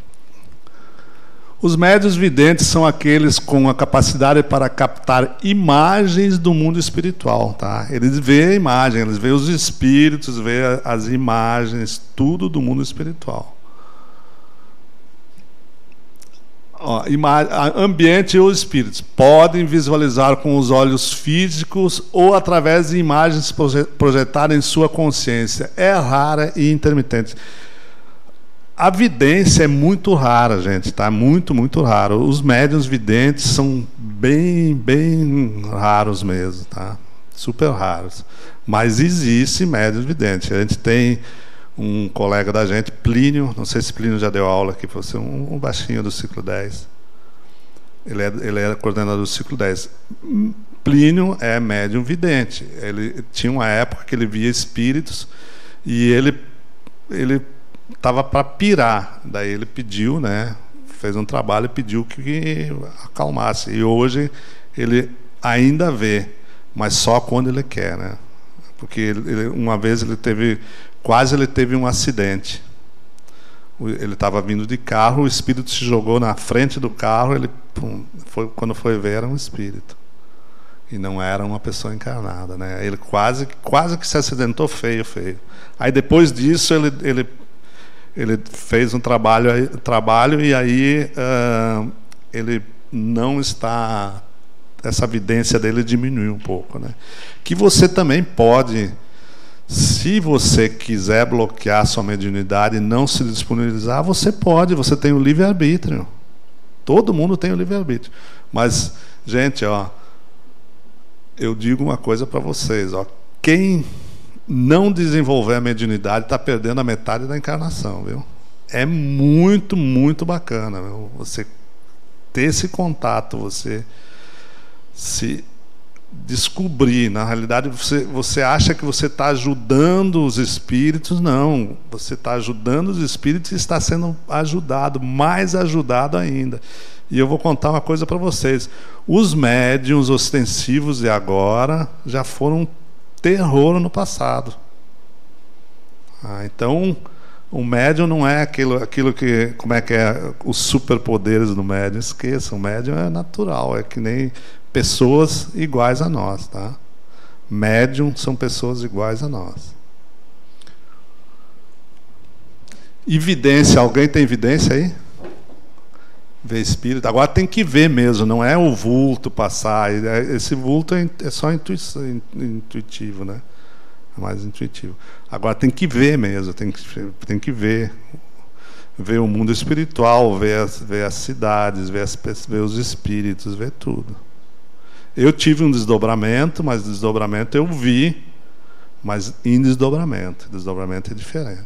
Os médiuns videntes são aqueles com a capacidade para captar imagens do mundo espiritual, tá? Eles veem a imagem, eles veem os espíritos, veem as imagens, tudo do mundo espiritual. Ambiente ou espíritos podem visualizar com os olhos físicos ou através de imagens projetadas em sua consciência. É rara e intermitente. A vidência é muito rara, gente, tá? Muito, muito raro. Os médiuns videntes são bem, bem raros mesmo, tá? Super raros. Mas existe médiuns videntes. A gente tem um colega da gente, Plínio, não sei se Plínio já deu aula aqui, você um baixinho do ciclo 10. Ele é coordenador do ciclo 10. Plínio é médium vidente. Ele tinha uma época que ele via espíritos e ele estava para pirar. Daí ele pediu, né, fez um trabalho e pediu que acalmasse. E hoje ele ainda vê, mas só quando ele quer, né? Porque uma vez ele teve um acidente. Ele estava vindo de carro, o espírito se jogou na frente do carro, quando foi ver, era um espírito. E não era uma pessoa encarnada, né? Ele quase que se acidentou feio. Aí depois disso ele fez um trabalho e aí ele não está... Essa vidência dele diminuiu um pouco, né? Que você também pode, se você quiser bloquear sua mediunidade e não se disponibilizar, você pode, você tem o livre-arbítrio. Todo mundo tem o livre-arbítrio. Mas, gente, eu digo uma coisa para vocês, quem não desenvolver a mediunidade está perdendo a metade da encarnação, viu? É muito, muito bacana, viu? Você ter esse contato, você se descobrir. Na realidade, você acha que você está ajudando os espíritos. Não, você está ajudando os espíritos e está sendo ajudado, mais ajudado ainda. E eu vou contar uma coisa para vocês. Os médiuns ostensivos de agora já foram um terror no passado. Então, o médium não é aquilo que... Como é que é os superpoderes do médium? Esqueçam, o médium é natural, é que nem pessoas iguais a nós, tá? Médium são pessoas iguais a nós. Evidência, alguém tem evidência aí? Ver espírito. Agora tem que ver mesmo, não é o vulto passar. Esse vulto é só intuitivo, né? É mais intuitivo. Agora tem que ver mesmo, tem que ver o mundo espiritual, ver as cidades, ver os espíritos, ver tudo. Eu tive um desdobramento, mas desdobramento eu vi, mas em desdobramento. Desdobramento é diferente.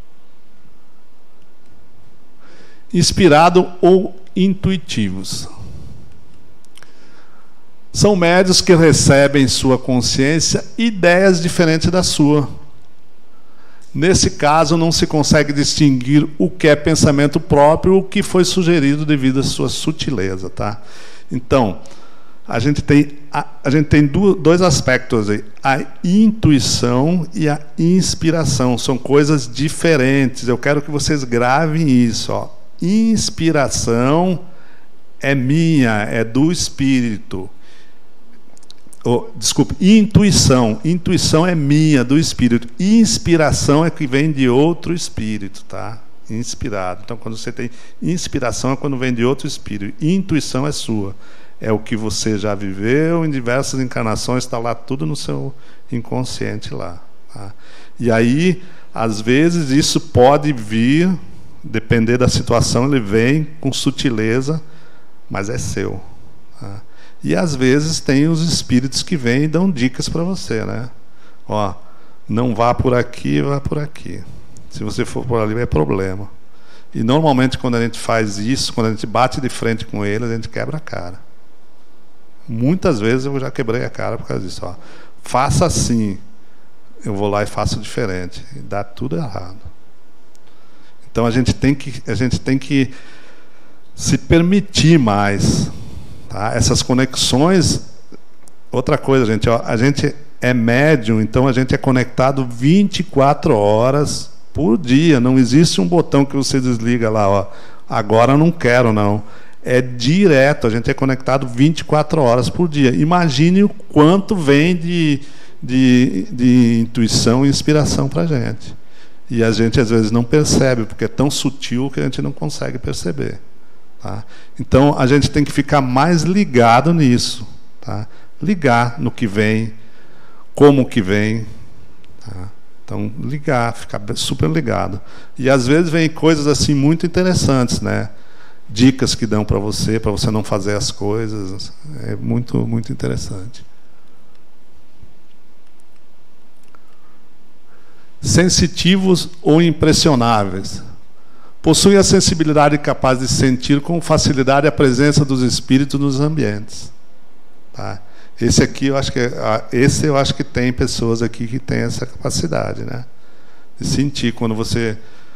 Inspirado ou intuitivos. São médiuns que recebem em sua consciência ideias diferentes da sua. Nesse caso, não se consegue distinguir o que é pensamento próprio ou o que foi sugerido devido à sua sutileza, tá? Então, a gente tem dois aspectos aí. A intuição e a inspiração. São coisas diferentes. Eu quero que vocês gravem isso. Inspiração é minha, é do espírito. Desculpe, intuição. Intuição é minha, do espírito. Inspiração é que vem de outro espírito, tá? Inspirado. Então, quando você tem inspiração, é quando vem de outro espírito. Intuição é sua. É o que você já viveu em diversas encarnações, está lá tudo no seu inconsciente lá. Tá? E aí, às vezes, isso pode vir, depender da situação, ele vem com sutileza, mas é seu. Tá? E às vezes tem os espíritos que vêm e dão dicas para você, né? Ó, não vá por aqui, vá por aqui. Se você for por ali, é problema. E normalmente quando a gente faz isso, quando a gente bate de frente com eles, a gente quebra a cara. Muitas vezes eu já quebrei a cara por causa disso. Ó. Faça assim, eu vou lá e faço diferente. E dá tudo errado. Então a gente tem que se permitir mais. Tá? Essas conexões. Outra coisa, gente, ó, a gente é médium, então a gente é conectado 24 horas por dia. Não existe um botão que você desliga lá, ó, agora não quero, não. É direto, a gente é conectado 24 horas por dia. Imagine o quanto vem de intuição e inspiração para a gente. E a gente, às vezes, não percebe, porque é tão sutil que a gente não consegue perceber. Tá? Então, a gente tem que ficar mais ligado nisso. Tá? Ligar no que vem, como que vem. Tá? Então, ligar, ficar super ligado. E, às vezes, vem coisas assim muito interessantes, né? Dicas que dão para você não fazer as coisas. É muito, muito interessante. Sensitivos ou impressionáveis. Possuem a sensibilidade capaz de sentir com facilidade a presença dos espíritos nos ambientes. Tá? Esse eu acho que tem pessoas aqui que têm essa capacidade, né? De sentir quando você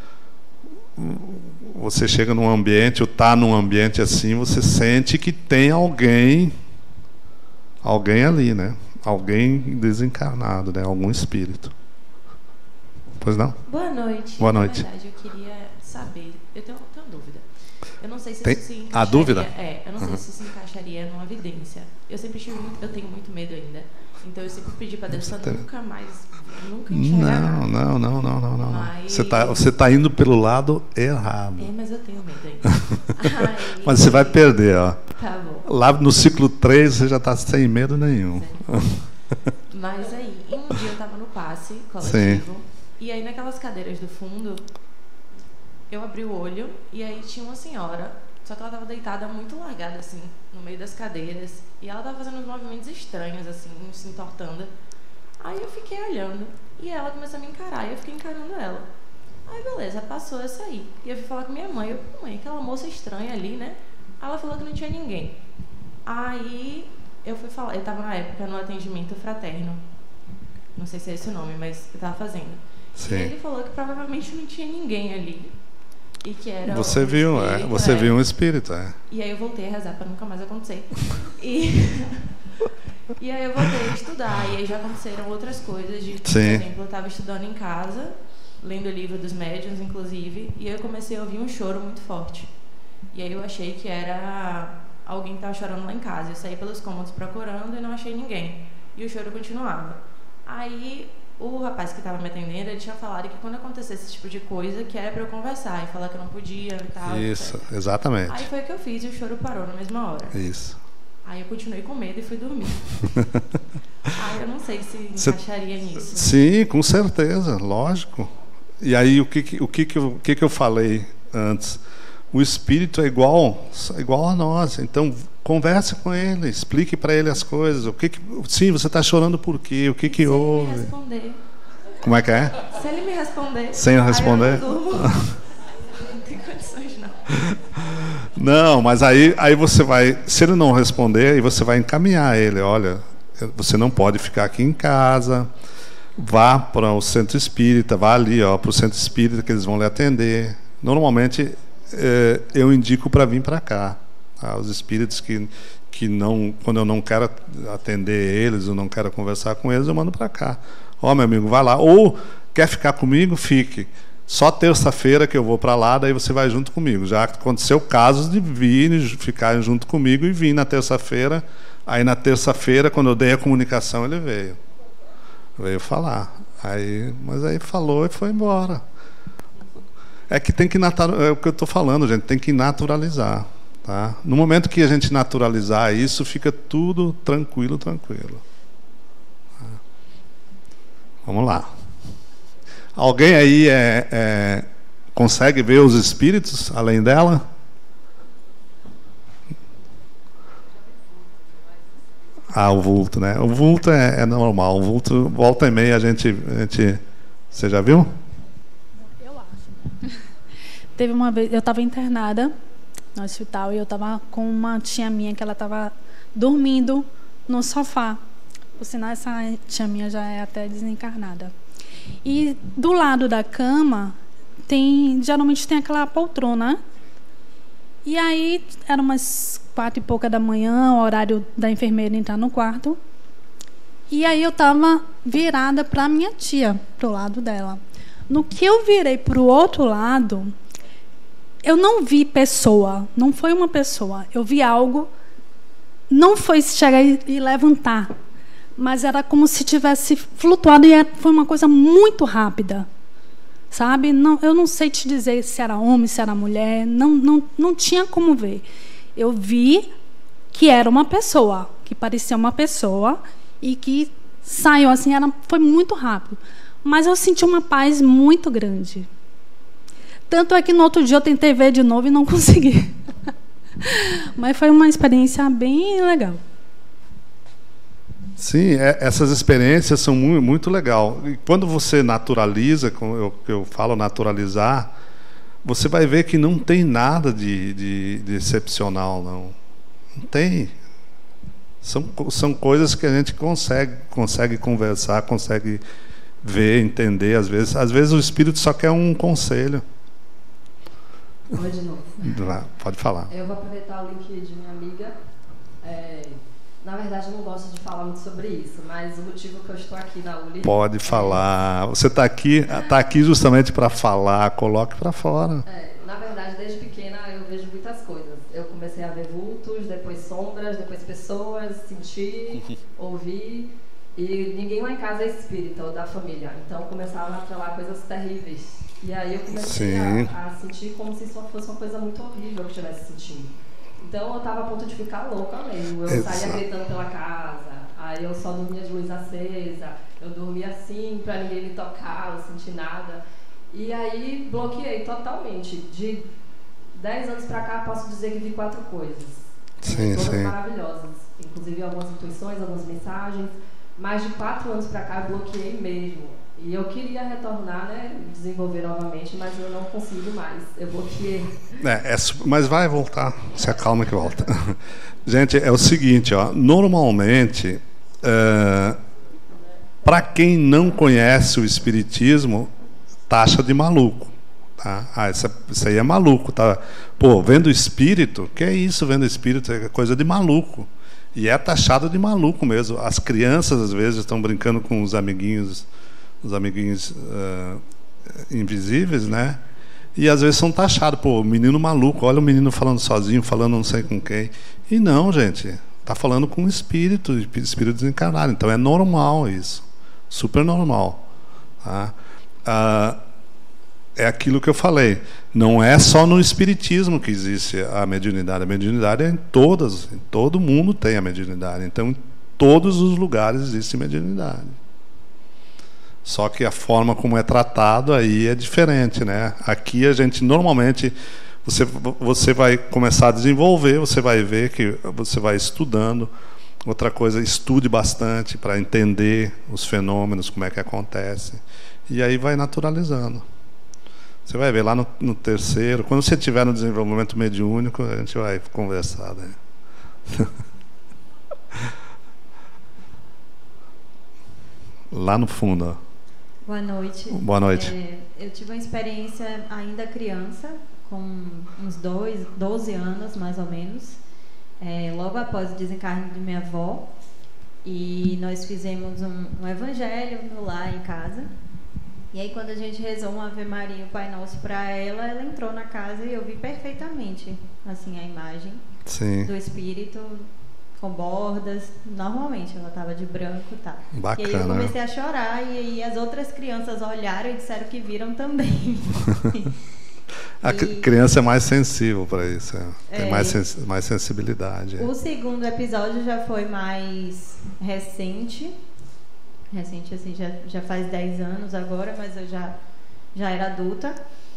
chega num ambiente ou está num ambiente assim, você sente que tem alguém ali, né? Alguém desencarnado, né? Algum espírito. Pois não? Boa noite. Boa noite. Na verdade, eu queria saber, eu tenho dúvida. Eu não sei se tem isso se encaixaria. A dúvida? Eu não sei se isso se encaixaria numa evidência. Eu tenho muito medo ainda. Então eu sempre pedi para Deus para nunca enxergar nada. Não. Mas... Você tá indo pelo lado errado. Mas eu tenho medo ainda. Mas você vai perder, ó. Tá bom. Lá no ciclo 3 você já está sem medo nenhum. Mas aí, um dia eu estava no passe coletivo. Sim. E aí naquelas cadeiras do fundo, eu abri o olho e aí tinha uma senhora, só que ela estava deitada muito largada assim, no meio das cadeiras, e ela estava fazendo uns movimentos estranhos assim, se entortando. Aí eu fiquei olhando e ela começou a me encarar e eu fiquei encarando ela. Aí beleza, passou essa aí. E eu fui falar com minha mãe, mãe, aquela moça estranha ali, né? Ela falou que não tinha ninguém. Aí eu fui falar, eu estava na época no atendimento fraterno. Não sei se é esse o nome, mas eu estava fazendo. Sim. E ele falou que provavelmente não tinha ninguém ali. E que era você viu, espírito, você viu um espírito, E aí eu voltei a rezar para nunca mais acontecer. E aí eu voltei a estudar. E aí já aconteceram outras coisas. Por exemplo, eu estava estudando em casa, lendo o livro dos médiuns, inclusive, e aí eu comecei a ouvir um choro muito forte. E aí eu achei que era alguém que estava chorando lá em casa. Eu saí pelos cômodos procurando e não achei ninguém. E o choro continuava. Aí o rapaz que estava me atendendo, ele tinha falado que quando acontecesse esse tipo de coisa, que era para eu conversar e falar que eu não podia e tal. Isso, etc. exatamente. Aí foi o que eu fiz e o choro parou na mesma hora. Isso. Aí eu continuei com medo e fui dormir. Aí eu não sei se encaixaria nisso. Sim, com certeza, lógico. E aí o que eu falei antes? O espírito é igual a nós. Então converse com ele, explique para ele as coisas. Sim, você está chorando por quê? O que houve? Se ele me responder. Como é que é? Se ele me responder. Sem responder? Não tem condições, não. Não, mas aí você vai, se ele não responder, aí você vai encaminhar ele. Olha, você não pode ficar aqui em casa. Vá para o centro espírita, vá ali, para o centro espírita que eles vão lhe atender. Normalmente eu indico para vir para cá. Tá? Os espíritos que não, quando eu não quero atender eles, eu não quero conversar com eles, eu mando para cá. Meu amigo, vai lá. Ou quer ficar comigo? Fique. Só terça-feira que eu vou para lá, daí você vai junto comigo. Já aconteceu casos de vir, ficar junto comigo e vir na terça-feira. Aí na terça-feira, quando eu dei a comunicação, ele veio falar. Mas aí falou e foi embora. É que tem que é o que eu estou falando, gente, tem que naturalizar. Tá? No momento que a gente naturalizar isso, fica tudo tranquilo. Vamos lá. Alguém aí consegue ver os espíritos além dela? O vulto, né? O vulto é normal. O vulto, volta e meia, a gente... Você já viu? Eu acho. Teve uma vez, eu estava internada no hospital e eu estava com uma tia minha que ela estava dormindo no sofá. Por sinal, essa tia minha já é até desencarnada. E do lado da cama geralmente tem aquela poltrona. E aí era umas 4 e pouca da manhã, o horário da enfermeira entrar no quarto. E aí eu estava virada para minha tia, pro lado dela. No que eu virei para o outro lado, eu não vi pessoa, não foi uma pessoa. Eu vi algo, não foi chegar e levantar, mas era como se tivesse flutuado e foi uma coisa muito rápida, sabe? Não, eu não sei te dizer se era homem, se era mulher, não tinha como ver. Eu vi que era uma pessoa, que parecia uma pessoa e que saiu assim, foi muito rápido. Mas eu senti uma paz muito grande. Tanto é que no outro dia eu tentei ver de novo e não consegui. Mas foi uma experiência bem legal. Sim, essas experiências são muito legal. E quando você naturaliza, como eu falo naturalizar, você vai ver que não tem nada de excepcional, não. Não tem. São coisas que a gente consegue conversar, consegue ver, entender. Às vezes o espírito só quer um conselho. Oi, de novo. Pode falar. Eu vou aproveitar o link de minha amiga. Na verdade, eu não gosto de falar muito sobre isso, mas o motivo que eu estou aqui na ULI... Pode falar. Você está aqui justamente para falar. Coloque para fora. Na verdade, desde pequena, eu vejo muitas coisas. Eu comecei a ver vultos, depois sombras, depois pessoas, sentir, ouvir. E ninguém lá em casa é espírita ou da família. Então, começavam a atrelar coisas terríveis. E aí eu comecei a sentir como se isso fosse uma coisa muito horrível que eu estivesse sentindo. Então eu estava a ponto de ficar louca mesmo. Eu saía gritando pela casa, aí eu só dormia de luz acesa, eu dormia assim para ninguém me tocar, não sentir nada. E aí bloqueei totalmente. De 10 anos para cá posso dizer que vi 4 coisas. Todas maravilhosas. Inclusive algumas intuições, algumas mensagens. Mais de 4 anos para cá eu bloqueei mesmo. E eu queria retornar, né, desenvolver novamente, mas eu não consigo mais. Eu bloqueei. Mas vai voltar. Se acalma que volta. Gente, é o seguinte, normalmente, para quem não conhece o espiritismo, taxa de maluco. Tá? Isso aí é maluco. Tá? Pô, vendo espírito? Que é isso, vendo espírito? É coisa de maluco. E é taxado de maluco mesmo. As crianças, às vezes, estão brincando com os amiguinhos invisíveis, né? E às vezes são taxados, pô, menino maluco, olha o menino falando sozinho, falando não sei com quem. E não, gente, está falando com espírito desencarnado. Então é normal isso, super normal. Tá? É aquilo que eu falei, não é só no espiritismo que existe a mediunidade. A mediunidade é em todo mundo tem a mediunidade. Então em todos os lugares existe mediunidade. Só que a forma como é tratado aí é diferente, né? Aqui a gente normalmente você vai começar a desenvolver, você vai ver que você vai estudando. Outra coisa, estude bastante para entender os fenômenos, como é que acontece, e aí vai naturalizando. Você vai ver lá no terceiro, quando você estiver no desenvolvimento mediúnico, a gente vai conversar, né? Lá no fundo, ó. Boa noite. Boa noite. Eu tive uma experiência ainda criança, com uns 12 anos, mais ou menos, logo após o desencarne de minha avó. E nós fizemos um evangelho no lar em casa. E aí, quando a gente rezou uma Ave Maria e o Pai Nosso para ela, ela entrou na casa e eu vi perfeitamente assim, a imagem do espírito, com bordas, normalmente ela estava de branco e tal. Bacana. E aí eu comecei a chorar e aí as outras crianças olharam e disseram que viram também. A criança é mais sensível para isso, tem mais sensibilidade. O segundo episódio já foi mais recente assim, já faz 10 anos agora, mas eu já era adulta.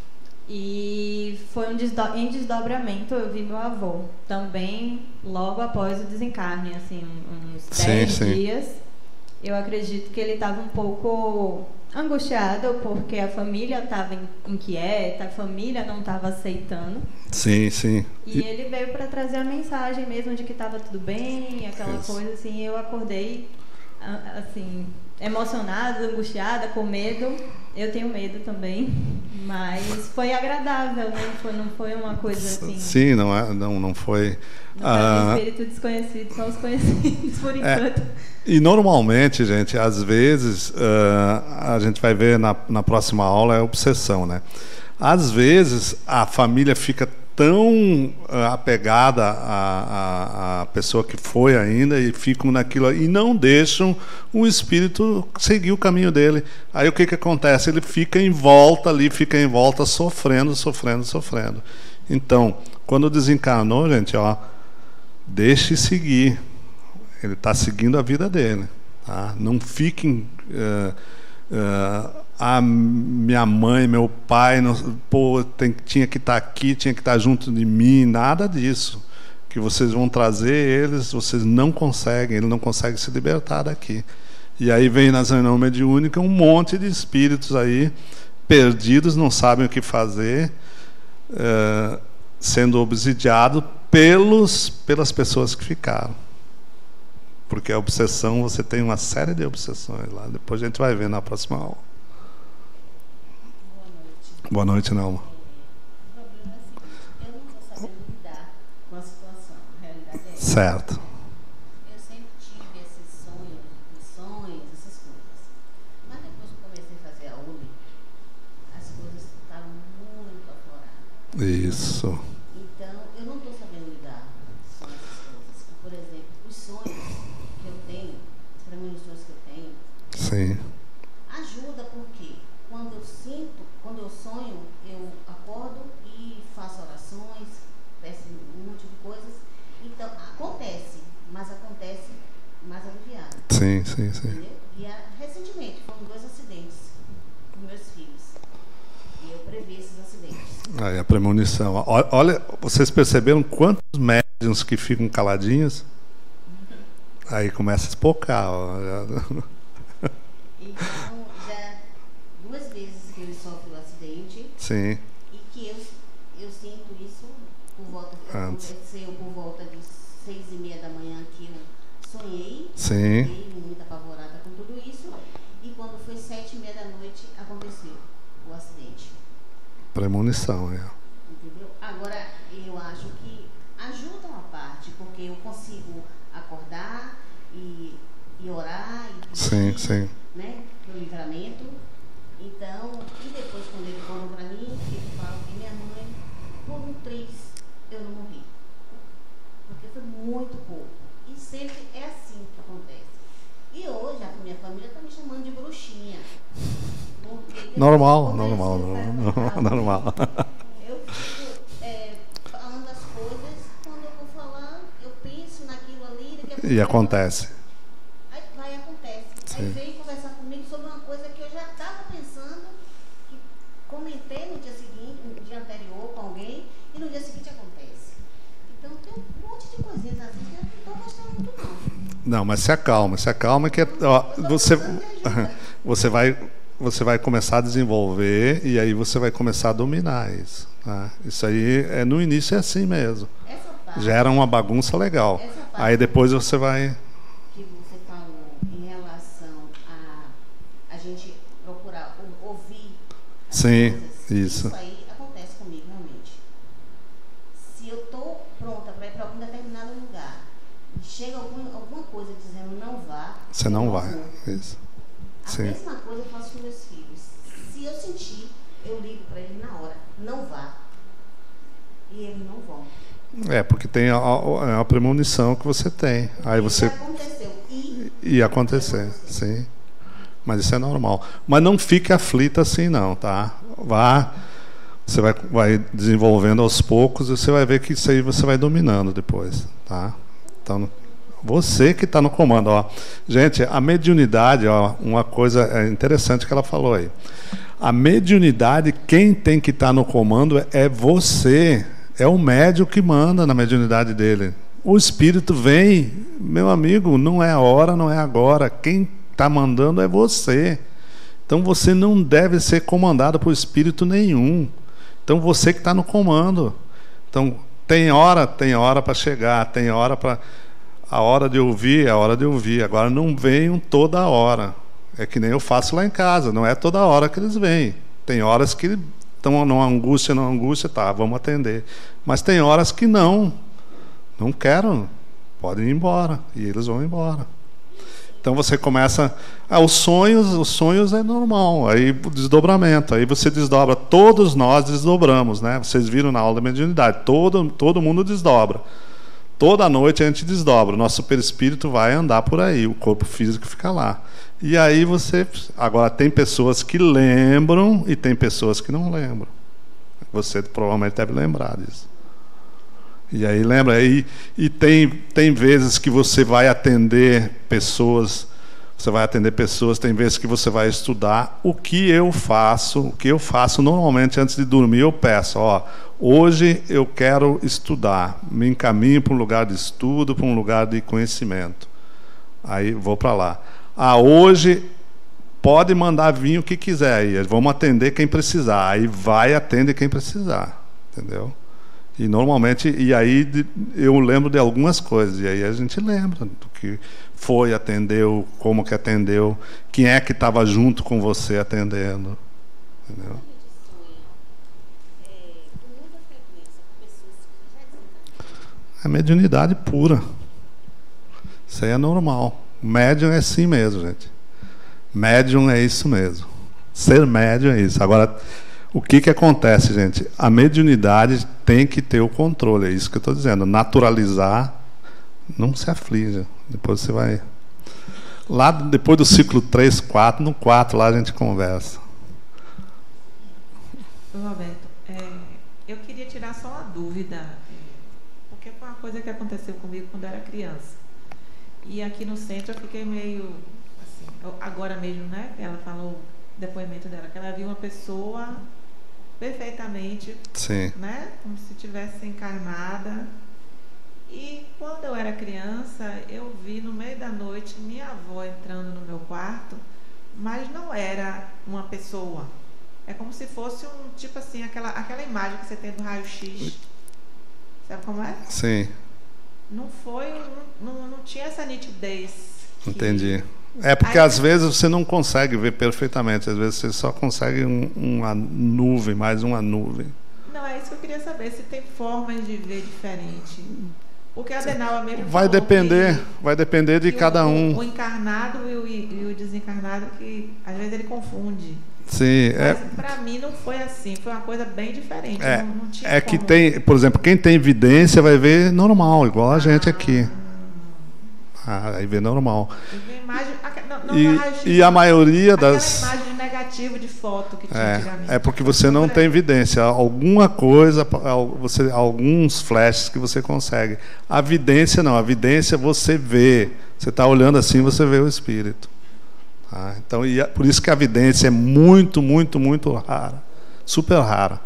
E foi em desdobramento, eu vi meu avô também logo após o desencarne, assim, uns 10 dias. Eu acredito que ele estava um pouco angustiado porque a família estava inquieta, a família não estava aceitando. Sim. E ele veio para trazer a mensagem mesmo de que estava tudo bem, aquela coisa assim. Eu acordei assim, emocionada, angustiada, com medo. Eu tenho medo também, mas foi agradável, né? Não foi uma coisa assim. Sim, não foi. Não foi um espírito desconhecido, só os conhecidos por enquanto. E normalmente, gente, às vezes a gente vai ver na próxima aula é obsessão, né? Às vezes a família fica tão apegada à pessoa que foi ainda e ficam naquilo e não deixam o espírito seguir o caminho dele. Aí o que acontece? Ele fica em volta ali, sofrendo. Então, quando desencarnou, gente, deixe seguir. Ele está seguindo a vida dele. Tá? Não fiquem... minha mãe, meu pai, tinha que estar aqui, tinha que estar junto de mim, nada disso. Que vocês vão trazer eles, vocês não conseguem, ele não consegue se libertar daqui. E aí vem na reunião mediúnica um monte de espíritos aí, perdidos, não sabem o que fazer, sendo obsidiado pelas pessoas que ficaram. Porque a obsessão, você tem uma série de obsessões lá. Depois a gente vai ver na próxima aula. Boa noite, Nelma. O problema é o seguinte, eu não estou sabendo lidar com a situação, a realidade é essa. Certo. Eu sempre tive esses sonhos, missões, essas coisas. Mas depois que eu comecei a fazer a ULI, as coisas estavam muito afloradas. Isso. Então, eu não estou sabendo lidar com essas coisas. Por exemplo, os sonhos que eu tenho, as premonições que eu tenho, sim, ajuda porque quando eu sonho, eu acordo e faço orações, peço um monte de coisas. Então, acontece mais aliviado. Sim. Entendeu? E recentemente foram 2 acidentes com meus filhos. E eu previ esses acidentes. Aí a premonição. Olha, vocês perceberam quantos médiuns que ficam caladinhos? Aí começa a espocar. Então, já 2 vezes que ele sofre o acidente. Sim. E que eu sinto isso aconteceu por volta de 6h30 da manhã que eu sonhei. Sim. Fiquei muito apavorada com tudo isso. E quando foi 7h30 da noite, aconteceu o acidente. Premonição, Entendeu? Agora, eu acho que ajuda uma parte, porque eu consigo acordar e orar e pedir, sim. Né, pro livramento. Então, e depois quando ele falou para mim, ele fala que minha mãe, por um triz, eu não morri. Porque foi muito pouco. E sempre é assim que acontece. E hoje a minha família está me chamando de bruxinha. Normal. Eu fico falando as coisas, quando eu vou falar, eu penso naquilo ali, daqui a pouco E acontece. Aí acontece. Sim. Aí veio conversar comigo sobre uma coisa que eu já estava pensando, que comentei no dia seguinte, no dia anterior com alguém, e no dia seguinte acontece. Então tem um monte de coisinhas assim que eu não estou gostando muito não. Não, mas se acalma que você vai começar a desenvolver e aí você vai começar a dominar isso. Tá? Isso aí no início é assim mesmo. Gera uma bagunça legal. Aí depois você vai... Que você falou em relação a gente procurar ouvir as Sim, coisas, isso. Isso aí acontece comigo realmente. Se eu estou pronta para ir para algum determinado lugar e chega alguma coisa dizendo não vá, você não vai. Isso. A mesma coisa eu faço com meus filhos. Se eu sentir, eu ligo para eles na hora, não vá. E eles não vão. Porque tem a premonição que você tem. Aí você... aconteceu. E acontecer, sim. Mas isso é normal. Mas não fique aflita assim não, tá? Vá Você vai desenvolvendo aos poucos e você vai ver que isso aí você vai dominando depois, tá? Então, você que está no comando, ó. Gente, a mediunidade, ó, uma coisa interessante que ela falou aí. A mediunidade, quem tem que estar no comando é você. É o médium que manda na mediunidade dele. O espírito vem, meu amigo, não é a hora, não é agora. Quem está mandando é você. Então você não deve ser comandado por espírito nenhum. Então você que está no comando. Então tem hora para chegar, tem hora para... A hora de ouvir é a hora de ouvir. Agora não venham toda hora. É que nem eu faço lá em casa. Não é toda hora que eles vêm. Tem horas que estão numa angústia, tá, vamos atender. Mas tem horas que não quero, podem ir embora. E eles vão embora. Então você começa... os sonhos é normal. Aí o desdobramento. Aí você desdobra. Todos nós desdobramos, né? Vocês viram na aula da mediunidade. Todo mundo desdobra. Toda noite a gente desdobra. O nosso perispírito vai andar por aí. O corpo físico fica lá. E aí você... Agora, tem pessoas que lembram e tem pessoas que não lembram. Você provavelmente deve lembrar disso. E aí lembra. E tem vezes que você vai atender pessoas... tem vezes que você vai estudar. O que eu faço normalmente antes de dormir, eu peço, ó, hoje eu quero estudar, me encaminho para um lugar de estudo, para um lugar de conhecimento. Aí vou para lá. Hoje pode mandar vir o que quiser aí, vamos atender quem precisar. Aí vai atender quem precisar, entendeu? E normalmente, e aí eu lembro de algumas coisas, e aí a gente lembra do que foi, atendeu, como que atendeu, quem é que estava junto com você atendendo, entendeu? É mediunidade pura. Isso aí é normal. Médium é assim mesmo, gente. Médium é isso mesmo. Ser médium é isso. Agora, o que acontece, gente? A mediunidade tem que ter o controle. É isso que eu estou dizendo. Naturalizar, não se aflija. Depois você vai... Lá, depois do ciclo 3, 4, no 4, lá a gente conversa. Roberto, eu queria tirar só uma dúvida, porque foi uma coisa que aconteceu comigo quando eu era criança. E aqui no centro eu fiquei meio, assim, agora mesmo, né? Ela falou, o depoimento dela, que ela viu uma pessoa perfeitamente, sim, né? Como se estivesse encarnada. E quando eu era criança, eu vi no meio da noite minha avó entrando no meu quarto, mas não era uma pessoa. É como se fosse um, tipo assim, aquela imagem que você tem do raio-x. Sabe como é? Sim. Não foi, não tinha essa nitidez. Entendi. É porque às vezes você não consegue ver perfeitamente, às vezes você só consegue uma nuvem, mais uma nuvem. Não, é isso que eu queria saber, se tem formas de ver diferente. Porque a Adenauer mesmo vai depender de cada um. O encarnado e o desencarnado, que às vezes ele confunde. Sim, mas para mim não foi assim, foi uma coisa bem diferente. Não tinha que tem, por exemplo, quem tem evidência vai ver normal, igual a gente aqui. Aí vê normal. E a maioria das... Aquela imagem negativa de foto que tinha antigamente. É porque você não tem evidência. Alguma coisa, alguns flashes que você consegue. A evidência não. A evidência você vê. Você está olhando assim, você vê o espírito. Tá? Então, por isso que a evidência é muito, muito, muito rara. Super rara.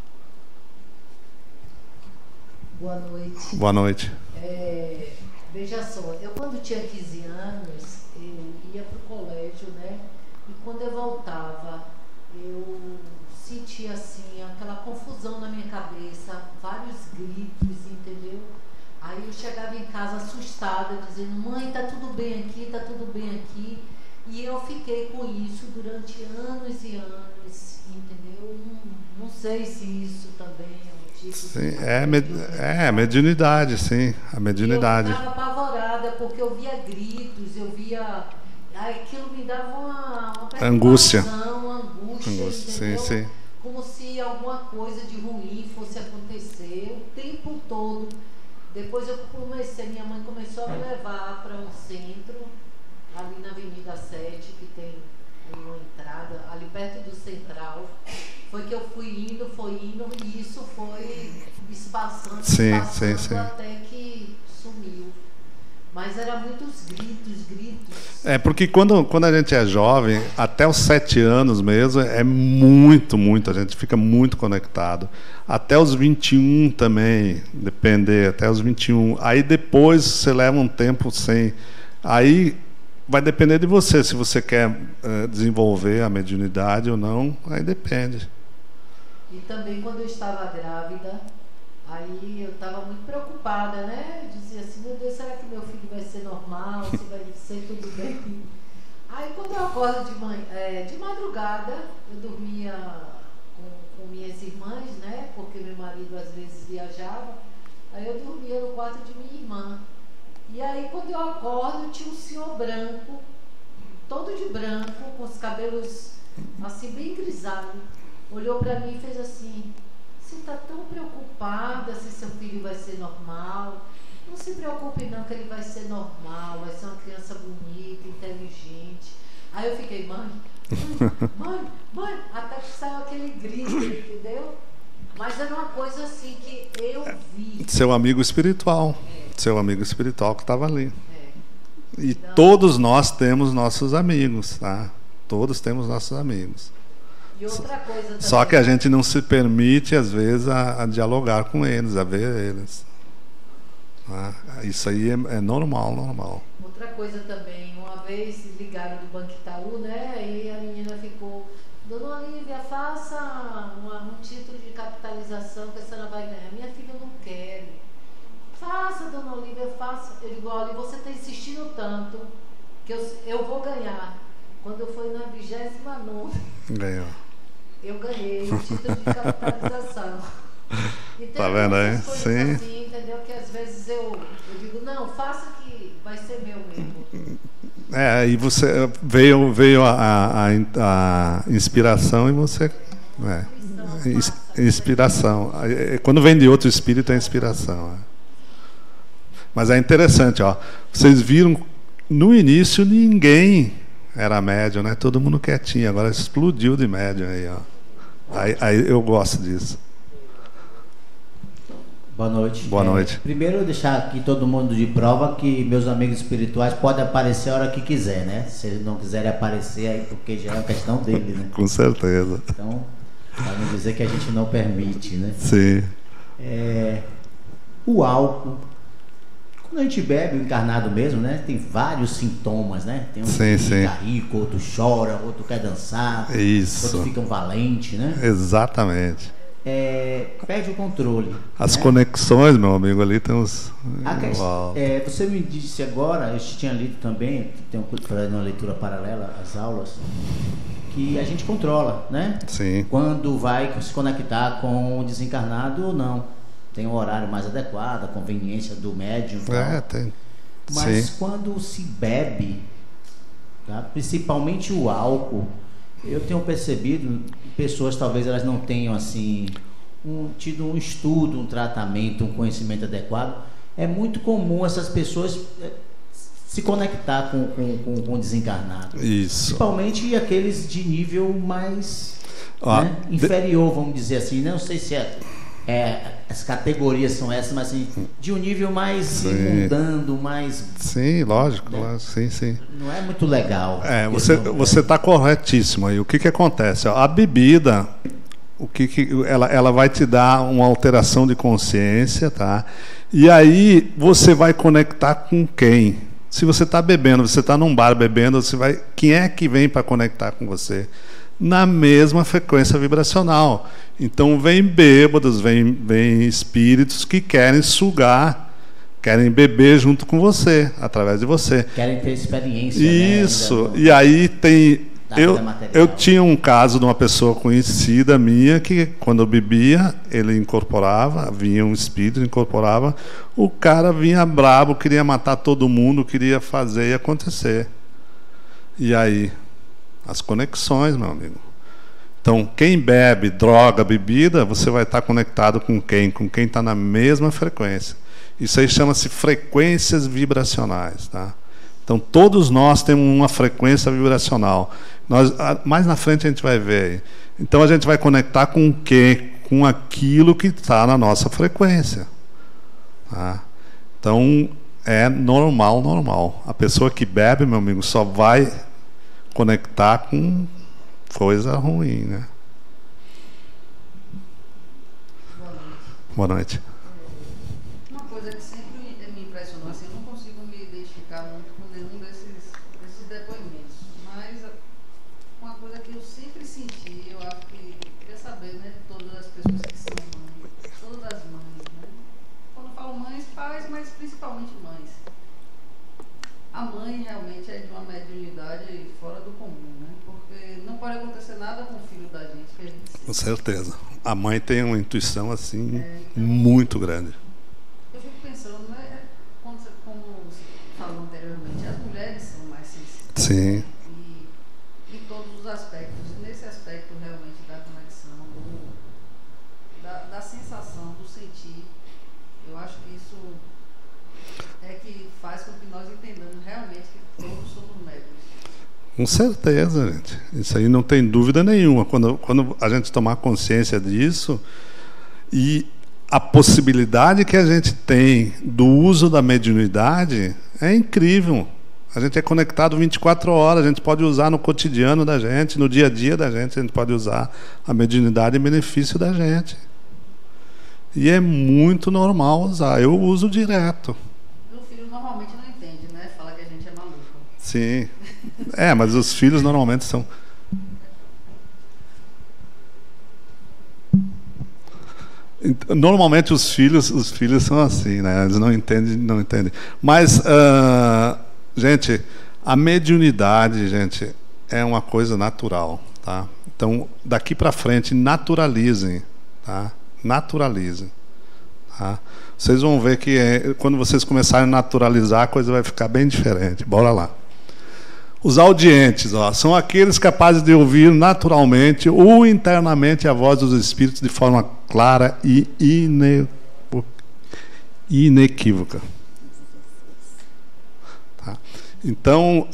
Boa noite. Boa noite. Veja só, eu quando tinha 15 anos, eu ia para o colégio, né? E quando eu voltava, eu sentia assim, aquela confusão na minha cabeça, vários gritos, entendeu? Aí eu chegava em casa assustada, dizendo, mãe, tá tudo bem aqui, tá tudo bem aqui. E eu fiquei com isso durante anos e anos, entendeu? Não sei se isso também é um tipo sim, é mediunidade, sim, a mediunidade. Eu ficava apavorada porque eu via gritos, eu via... Aquilo me dava uma angústia, entendeu? Sim, sim. Como se alguma coisa de ruim fosse acontecer o tempo todo. Depois minha mãe começou a me levar para um centro, ali na Avenida 7, que tem uma entrada ali perto do Central. Foi que eu fui indo, e isso foi espaçando, sim. até que sumiu. Mas era muitos gritos. É, porque quando a gente é jovem, até os 7 anos mesmo, é muito, a gente fica muito conectado. Até os 21 também, depender, até os 21. Aí depois você leva um tempo sem... Aí vai depender de você, se você quer desenvolver a mediunidade ou não, aí depende. E também quando eu estava grávida, aí eu estava muito preocupada, né? Eu dizia assim, meu Deus, será que meu filho vai ser normal? Se vai ser tudo bem? Aí quando eu acordo de madrugada, eu dormia com minhas irmãs, né? Porque meu marido às vezes viajava. Aí eu dormia no quarto de minha irmã. E aí quando eu acordo, tinha um senhor branco, todo de branco, com os cabelos assim bem grisalhos. Olhou para mim e fez assim: você está tão preocupada se seu filho vai ser normal? Não se preocupe não, que ele vai ser normal, vai ser uma criança bonita, inteligente. Aí eu fiquei, mãe, até que saiu aquele grito, entendeu? Mas era uma coisa assim que eu vi. Seu amigo espiritual, seu amigo espiritual que estava ali. E então, todos nós temos nossos amigos, tá? Todos temos nossos amigos. E outra coisa também, só que a gente não se permite, às vezes, a dialogar com eles, a ver eles. Isso aí é normal. Outra coisa também, uma vez ligaram do Banco Itaú, né? Aí a menina ficou: Dona Olívia, faça um título de capitalização que a senhora vai ganhar. Minha filha, eu não quero. Faça, Dona Olívia, faça. Eu digo: olha, você está insistindo tanto que eu vou ganhar. Quando foi na 29ª, ganhou. Eu ganhei o título de capitalização. Então, tá vendo aí? Sim. Assim, entendeu? Que às vezes eu digo: não, faça que vai ser meu mesmo. Aí você veio a inspiração e você... inspiração. Quando vem de outro espírito é inspiração. Mas é interessante, ó. Vocês viram, no início ninguém era médium, né? Todo mundo quietinho. Agora explodiu de médium aí, ó. Aí eu gosto disso. Boa noite. Boa noite. Primeiro, deixar aqui todo mundo de prova que meus amigos espirituais podem aparecer a hora que quiser, né? Se eles não quiserem aparecer, aí porque já é uma questão dele, né? Com certeza. Então, para não dizer que a gente não permite, né? Sim. O álcool. Quando a gente bebe, o encarnado mesmo, né? Tem vários sintomas, né? Tem um que fica rico, outro chora, outro quer dançar, outro fica valente, né? Exatamente. Perde o controle. As conexões, meu amigo, ali tem uns... você me disse agora, eu tinha lido também, tenho fazendo uma leitura paralela às aulas, que a gente controla, né? Sim. Quando vai se conectar com o desencarnado ou não. Tem um horário mais adequado, a conveniência do médium. Tem. Mas quando se bebe, tá? Principalmente o álcool, eu tenho percebido, pessoas talvez elas não tenham assim tido um estudo, um tratamento, um conhecimento adequado. É muito comum essas pessoas se conectar com o desencarnado. Isso. Principalmente aqueles de nível mais inferior, vamos dizer assim. Não sei se as categorias são essas, mas assim, de um nível mais mundano, mais... Sim, lógico, sim. Não é muito legal. Você está corretíssimo aí. O que acontece? A bebida, ela vai te dar uma alteração de consciência, tá? E aí você vai conectar com quem? Se você está bebendo, você está num bar bebendo, quem é que vem para conectar com você? Na mesma frequência vibracional. Então vem bêbados, vem espíritos que querem sugar, querem beber junto com você, através de você. Querem ter experiência. Isso. E aí tem... Eu tinha um caso de uma pessoa conhecida minha que, quando eu bebia, ele incorporava, vinha um espírito, incorporava, o cara vinha brabo, queria matar todo mundo, queria fazer e acontecer. E aí... as conexões, meu amigo. Então, quem bebe, droga, bebida, você vai estar conectado com quem? Com quem está na mesma frequência. Isso aí chama-se frequências vibracionais, tá? Então, todos nós temos uma frequência vibracional. Mais na frente a gente vai ver aí. Então, a gente vai conectar com o quê? Com aquilo que está na nossa frequência. Tá? Então, é normal. A pessoa que bebe, meu amigo, só vai conectar com coisa ruim, né? Boa noite. Uma coisa que sempre me impressionou, assim, eu não consigo me identificar muito com nenhum desses depoimentos, mas uma coisa que eu sempre senti, eu acho que queria saber, né, de todas as pessoas que são mães, todas as mães, né? Quando eu falo mães, pais, mas principalmente mães. A mãe realmente é de uma mediunidade fora do comum, né? Porque não pode acontecer nada com o filho da gente, que a gente Com certeza. A mãe tem uma intuição assim muito grande. Eu fico pensando, né, como você falou anteriormente, as mulheres são mais sensíveis. Sim. E em todos os aspectos. Nesse aspecto realmente da conexão, da sensação, do sentir, eu acho que isso é que faz com que nós entendamos realmente que todos somos médiuns. Com certeza, gente. Isso aí não tem dúvida nenhuma. Quando a gente tomar consciência disso e a possibilidade que a gente tem do uso da mediunidade é incrível. A gente é conectado 24 horas, a gente pode usar no cotidiano da gente, no dia a dia da gente, a gente pode usar a mediunidade em benefício da gente. E é muito normal usar. Eu uso direto. Meu filho normalmente não entende, né? Fala que a gente é maluco. Sim. Mas os filhos normalmente são... Normalmente os filhos são assim, né? Eles não entendem. Mas, gente, a mediunidade, gente, é uma coisa natural, tá? Então, daqui para frente, naturalizem, tá? Naturalizem, tá? Vocês vão ver que quando vocês começarem a naturalizar, a coisa vai ficar bem diferente. Bora lá. Os audientes, são aqueles capazes de ouvir naturalmente ou internamente a voz dos espíritos de forma clara e inequívoca. Tá? Então,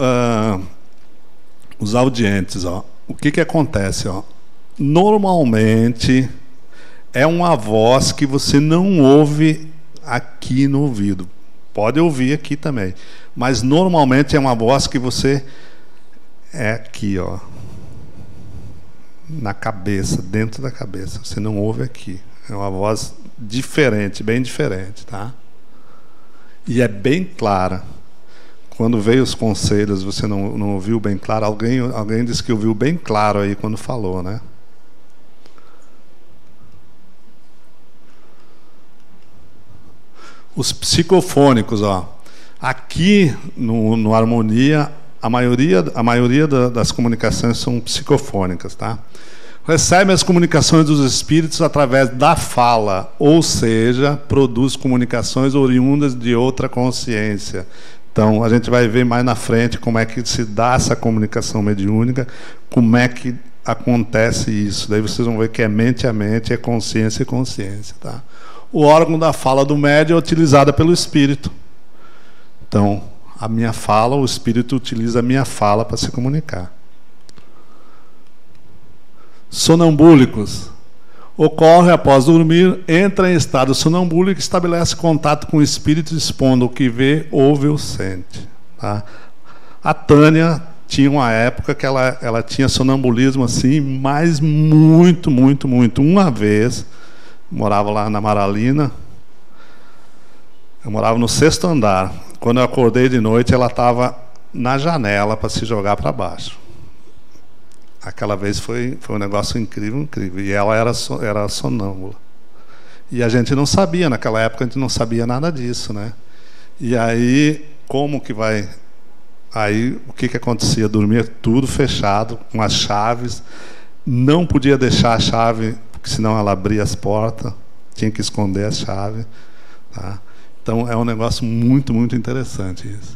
os audientes, o que acontece? Normalmente, é uma voz que você não ouve aqui no ouvido. Pode ouvir aqui também. Mas normalmente é uma voz que você é aqui, na cabeça, dentro da cabeça. Você não ouve aqui. É uma voz diferente, bem diferente, tá? E é bem clara. Quando veio os conselhos, você não ouviu bem claro? Alguém disse que ouviu bem claro aí quando falou, né? Os psicofônicos, aqui no Harmonia, a maioria das comunicações são psicofônicas, tá? Recebe as comunicações dos espíritos através da fala, ou seja, produz comunicações oriundas de outra consciência. Então, a gente vai ver mais na frente como é que se dá essa comunicação mediúnica, como é que acontece isso. Daí vocês vão ver que é mente a mente, é consciência e consciência, tá? O órgão da fala do médium é utilizado pelo espírito. Então, a minha fala, o espírito utiliza a minha fala para se comunicar. Sonambúlicos. Ocorre após dormir, entra em estado sonambúlico e estabelece contato com o espírito, expondo o que vê, ouve ou sente. Tá? A Tânia tinha uma época que ela tinha sonambulismo assim, mas muito. Uma vez, morava lá na Maralina, eu morava no 6º andar. Quando eu acordei de noite, ela estava na janela para se jogar para baixo. Aquela vez foi um negócio incrível. E ela era sonâmbula. E a gente não sabia, naquela época a gente não sabia nada disso, né? E aí, como que vai... Aí, o que acontecia? Dormia tudo fechado, com as chaves. Não podia deixar a chave, porque senão ela abria as portas. Tinha que esconder a chave. Tá? Então, é um negócio muito interessante isso.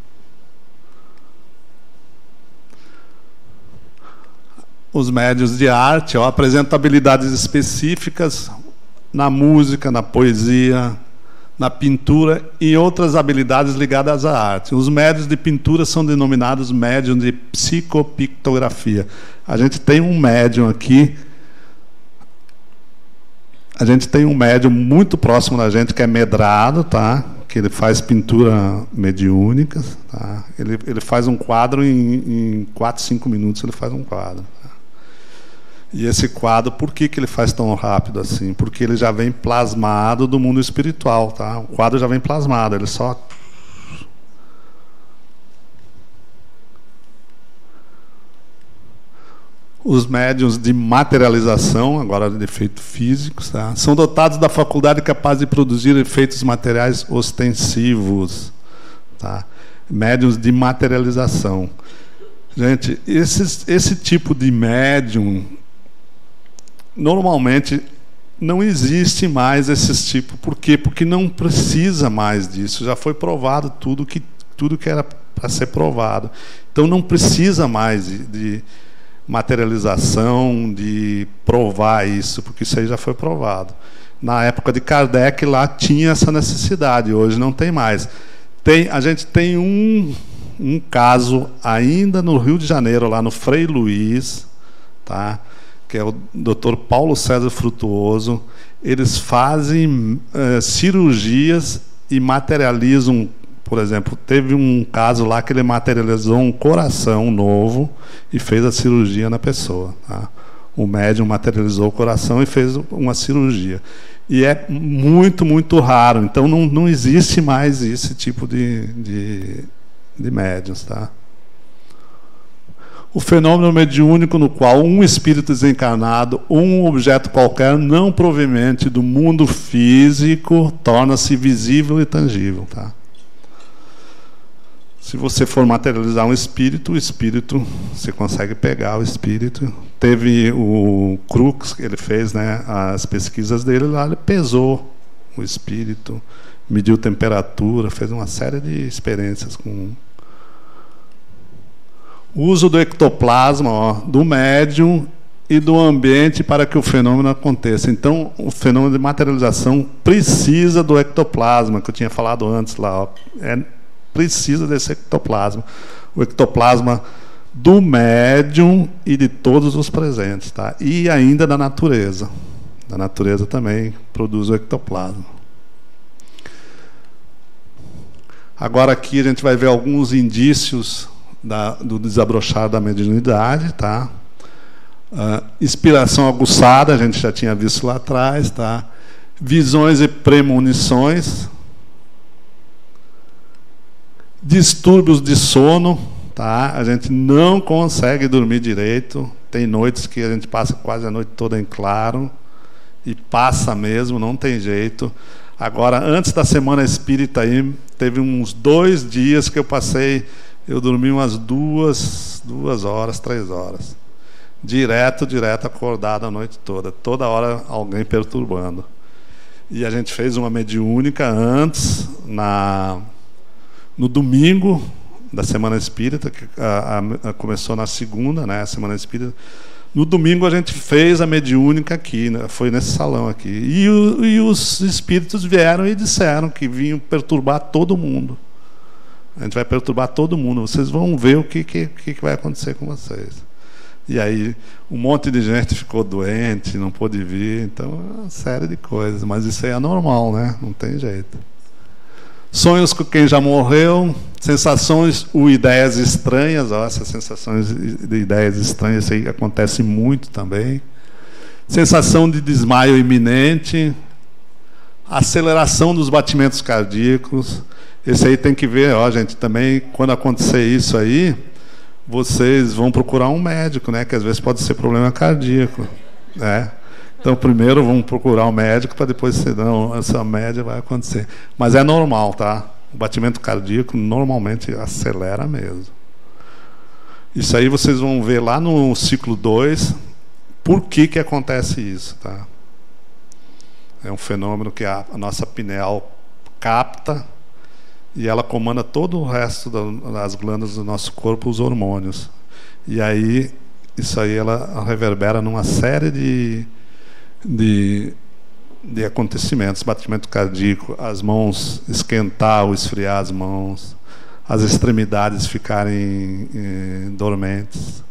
Os médiuns de arte apresentam habilidades específicas na música, na poesia, na pintura e outras habilidades ligadas à arte. Os médiuns de pintura são denominados médiuns de psicopictografia. A gente tem um médium aqui, a gente tem um médium muito próximo da gente, que é Medrado, tá? Que ele faz pintura mediúnica, tá? Ele faz um quadro em 4, 5 minutos, ele faz um quadro. Tá? E esse quadro, por que ele faz tão rápido assim? Porque ele já vem plasmado do mundo espiritual, tá? O quadro já vem plasmado, ele só... Os médiuns de materialização, agora de efeitos físicos, tá? São dotados da faculdade capaz de produzir efeitos materiais ostensivos. Tá? Médiuns de materialização. Gente, esse tipo de médium, normalmente, não existe mais esses tipos. Por quê? Porque não precisa mais disso. Já foi provado tudo que era para ser provado. Então, não precisa mais de materialização, de provar isso, porque isso aí já foi provado. Na época de Kardec, lá tinha essa necessidade, hoje não tem mais. A gente tem um caso ainda no Rio de Janeiro, lá no Frei Luiz, tá? Que é o Dr. Paulo César Frutuoso. Eles fazem cirurgias e materializam. Por exemplo, teve um caso lá que ele materializou um coração novo e fez a cirurgia na pessoa. Tá? O médium materializou o coração e fez uma cirurgia. E é muito, muito raro. Então, não existe mais esse tipo de médiuns. Tá? O fenômeno mediúnico no qual um espírito desencarnado ou um objeto qualquer não proveniente do mundo físico torna-se visível e tangível. Tá? Se você for materializar um espírito, o espírito, você consegue pegar o espírito. Teve o Crookes, que ele fez, né, as pesquisas dele lá, ele pesou o espírito, mediu temperatura, fez uma série de experiências com o uso do ectoplasma, do médium e do ambiente para que o fenômeno aconteça. Então, o fenômeno de materialização precisa do ectoplasma, que eu tinha falado antes lá. Precisa desse ectoplasma. O ectoplasma do médium e de todos os presentes. Tá? E ainda da natureza. Da natureza também produz o ectoplasma. Agora aqui a gente vai ver alguns indícios do desabrochar da mediunidade. Tá? Inspiração aguçada, a gente já tinha visto lá atrás. Tá? Visões e premonições. Distúrbios de sono, tá? A gente não consegue dormir direito. Tem noites que a gente passa quase a noite toda em claro. E passa mesmo, não tem jeito. Agora, antes da Semana Espírita aí, teve uns 2 dias que eu dormi umas 2 horas, 3 horas. Direto, acordado a noite toda. Toda hora alguém perturbando. E a gente fez uma mediúnica antes, no domingo da Semana Espírita, que começou na segunda, né, a Semana Espírita. No domingo a gente fez a mediúnica aqui, né, foi nesse salão aqui. E os espíritos vieram e disseram que vinham perturbar todo mundo. A gente vai perturbar todo mundo. Vocês vão ver o que vai acontecer com vocês. E aí um monte de gente ficou doente, não pôde vir. Então, é uma série de coisas. Mas isso aí é normal, né? Não tem jeito. Sonhos com quem já morreu, sensações ou ideias estranhas, essas sensações de ideias estranhas, isso aí acontece muito também. Sensação de desmaio iminente, aceleração dos batimentos cardíacos. Esse aí tem que ver, gente, também quando acontecer isso aí, vocês vão procurar um médico, né? Que às vezes pode ser problema cardíaco, né? Então, primeiro vamos procurar um médico para depois, senão, essa média vai acontecer. Mas é normal, tá? O batimento cardíaco normalmente acelera mesmo. Isso aí vocês vão ver lá no ciclo 2, por que acontece isso, tá? É um fenômeno que a nossa pineal capta e ela comanda todo o resto das glândulas do nosso corpo, os hormônios. E aí, isso aí ela reverbera numa série de de acontecimentos, batimento cardíaco, as mãos esquentar ou esfriar as mãos, as extremidades ficarem dormentes.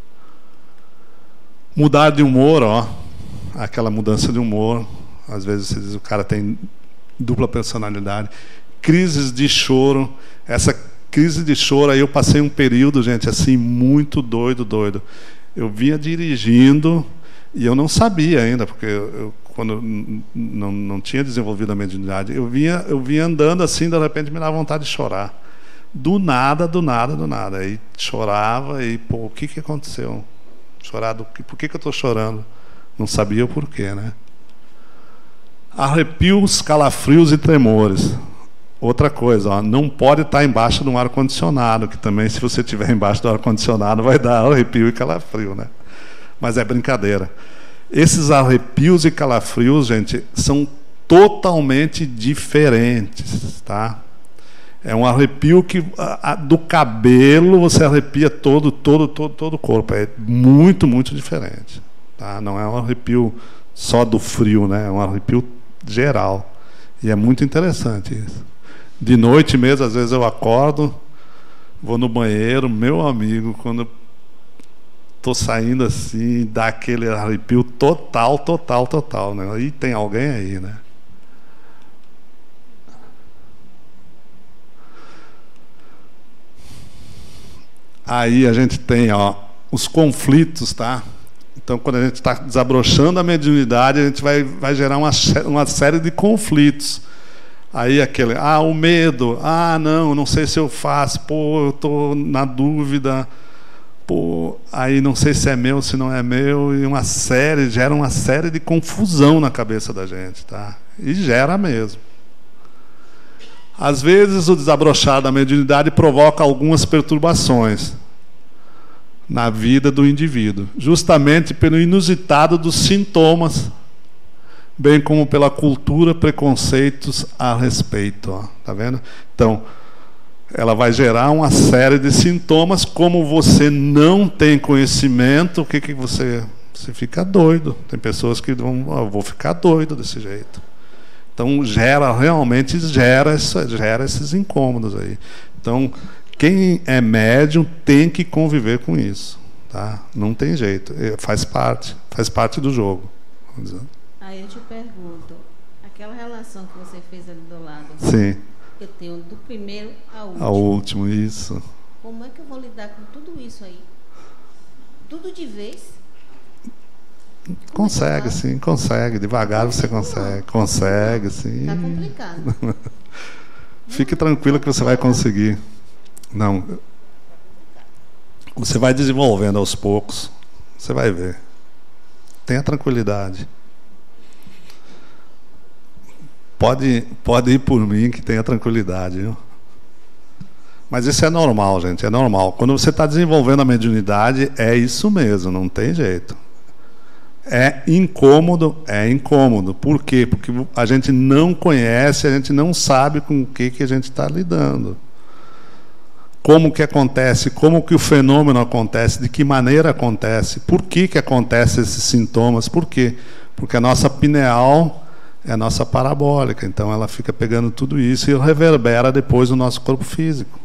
Mudar de humor, ó, aquela mudança de humor, às vezes você diz, o cara tem dupla personalidade. Crises de choro, essa crise de choro, aí eu passei um período, gente, assim, muito doido. Eu vinha dirigindo e eu não sabia ainda, porque eu quando não tinha desenvolvido a mediunidade, eu vinha andando assim, de repente me dava vontade de chorar. Do nada. Aí chorava e, pô, o que aconteceu? Chorar do quê? Por que eu estou chorando? Não sabia o porquê, né? Arrepios, calafrios e tremores. Outra coisa, ó, não pode estar embaixo de um ar-condicionado, que também, se você estiver embaixo do ar-condicionado, vai dar arrepio e calafrio, né? Mas é brincadeira. Esses arrepios e calafrios, gente, são totalmente diferentes, tá? É um arrepio que do cabelo você arrepia todo o corpo. É muito diferente, tá? Não é um arrepio só do frio, né? É um arrepio geral. E é muito interessante isso. De noite mesmo, às vezes eu acordo, vou no banheiro, meu amigo, quando estou saindo assim, dá aquele arrepio total, né? E tem alguém aí, né? Aí a gente tem, ó, os conflitos, tá? Então, quando a gente está desabrochando a mediunidade, a gente vai gerar uma série de conflitos. Aí aquele, o medo, não sei se eu faço, pô, eu estou na dúvida, pô, aí não sei se é meu, se não é meu, e gera uma série de confusão na cabeça da gente, tá? E gera mesmo. Às vezes o desabrochar da mediunidade provoca algumas perturbações na vida do indivíduo, justamente pelo inusitado dos sintomas, bem como pela cultura, preconceitos a respeito. Ó, tá vendo? Então, ela vai gerar uma série de sintomas. Como você não tem conhecimento, o que você fica doido. Tem pessoas que vão, eu vou ficar doido desse jeito. Então, realmente gera esses incômodos aí. Então, quem é médium tem que conviver com isso, tá? Não tem jeito, faz parte do jogo. Vamos dizer. Aí eu te pergunto, aquela relação que você fez ali do lado, sim, eu tenho do primeiro ao último. Ao último, isso. Como é que eu vou lidar com tudo isso aí? Tudo de vez? Consegue, sim, consegue. Devagar você consegue. Consegue, sim. Está complicado. Fique tranquilo que você vai conseguir. Não. Você vai desenvolvendo aos poucos. Você vai ver. Tenha tranquilidade. Pode ir por mim que tenha tranquilidade, viu? Mas isso é normal, gente, é normal. Quando você está desenvolvendo a mediunidade, é isso mesmo, não tem jeito. É incômodo. Por quê? Porque a gente não conhece, a gente não sabe com o que a gente está lidando. Como que acontece, como que o fenômeno acontece, de que maneira acontece, por que acontecem esses sintomas, por quê? Porque a nossa pineal é a nossa parabólica, então ela fica pegando tudo isso e reverbera depois no nosso corpo físico.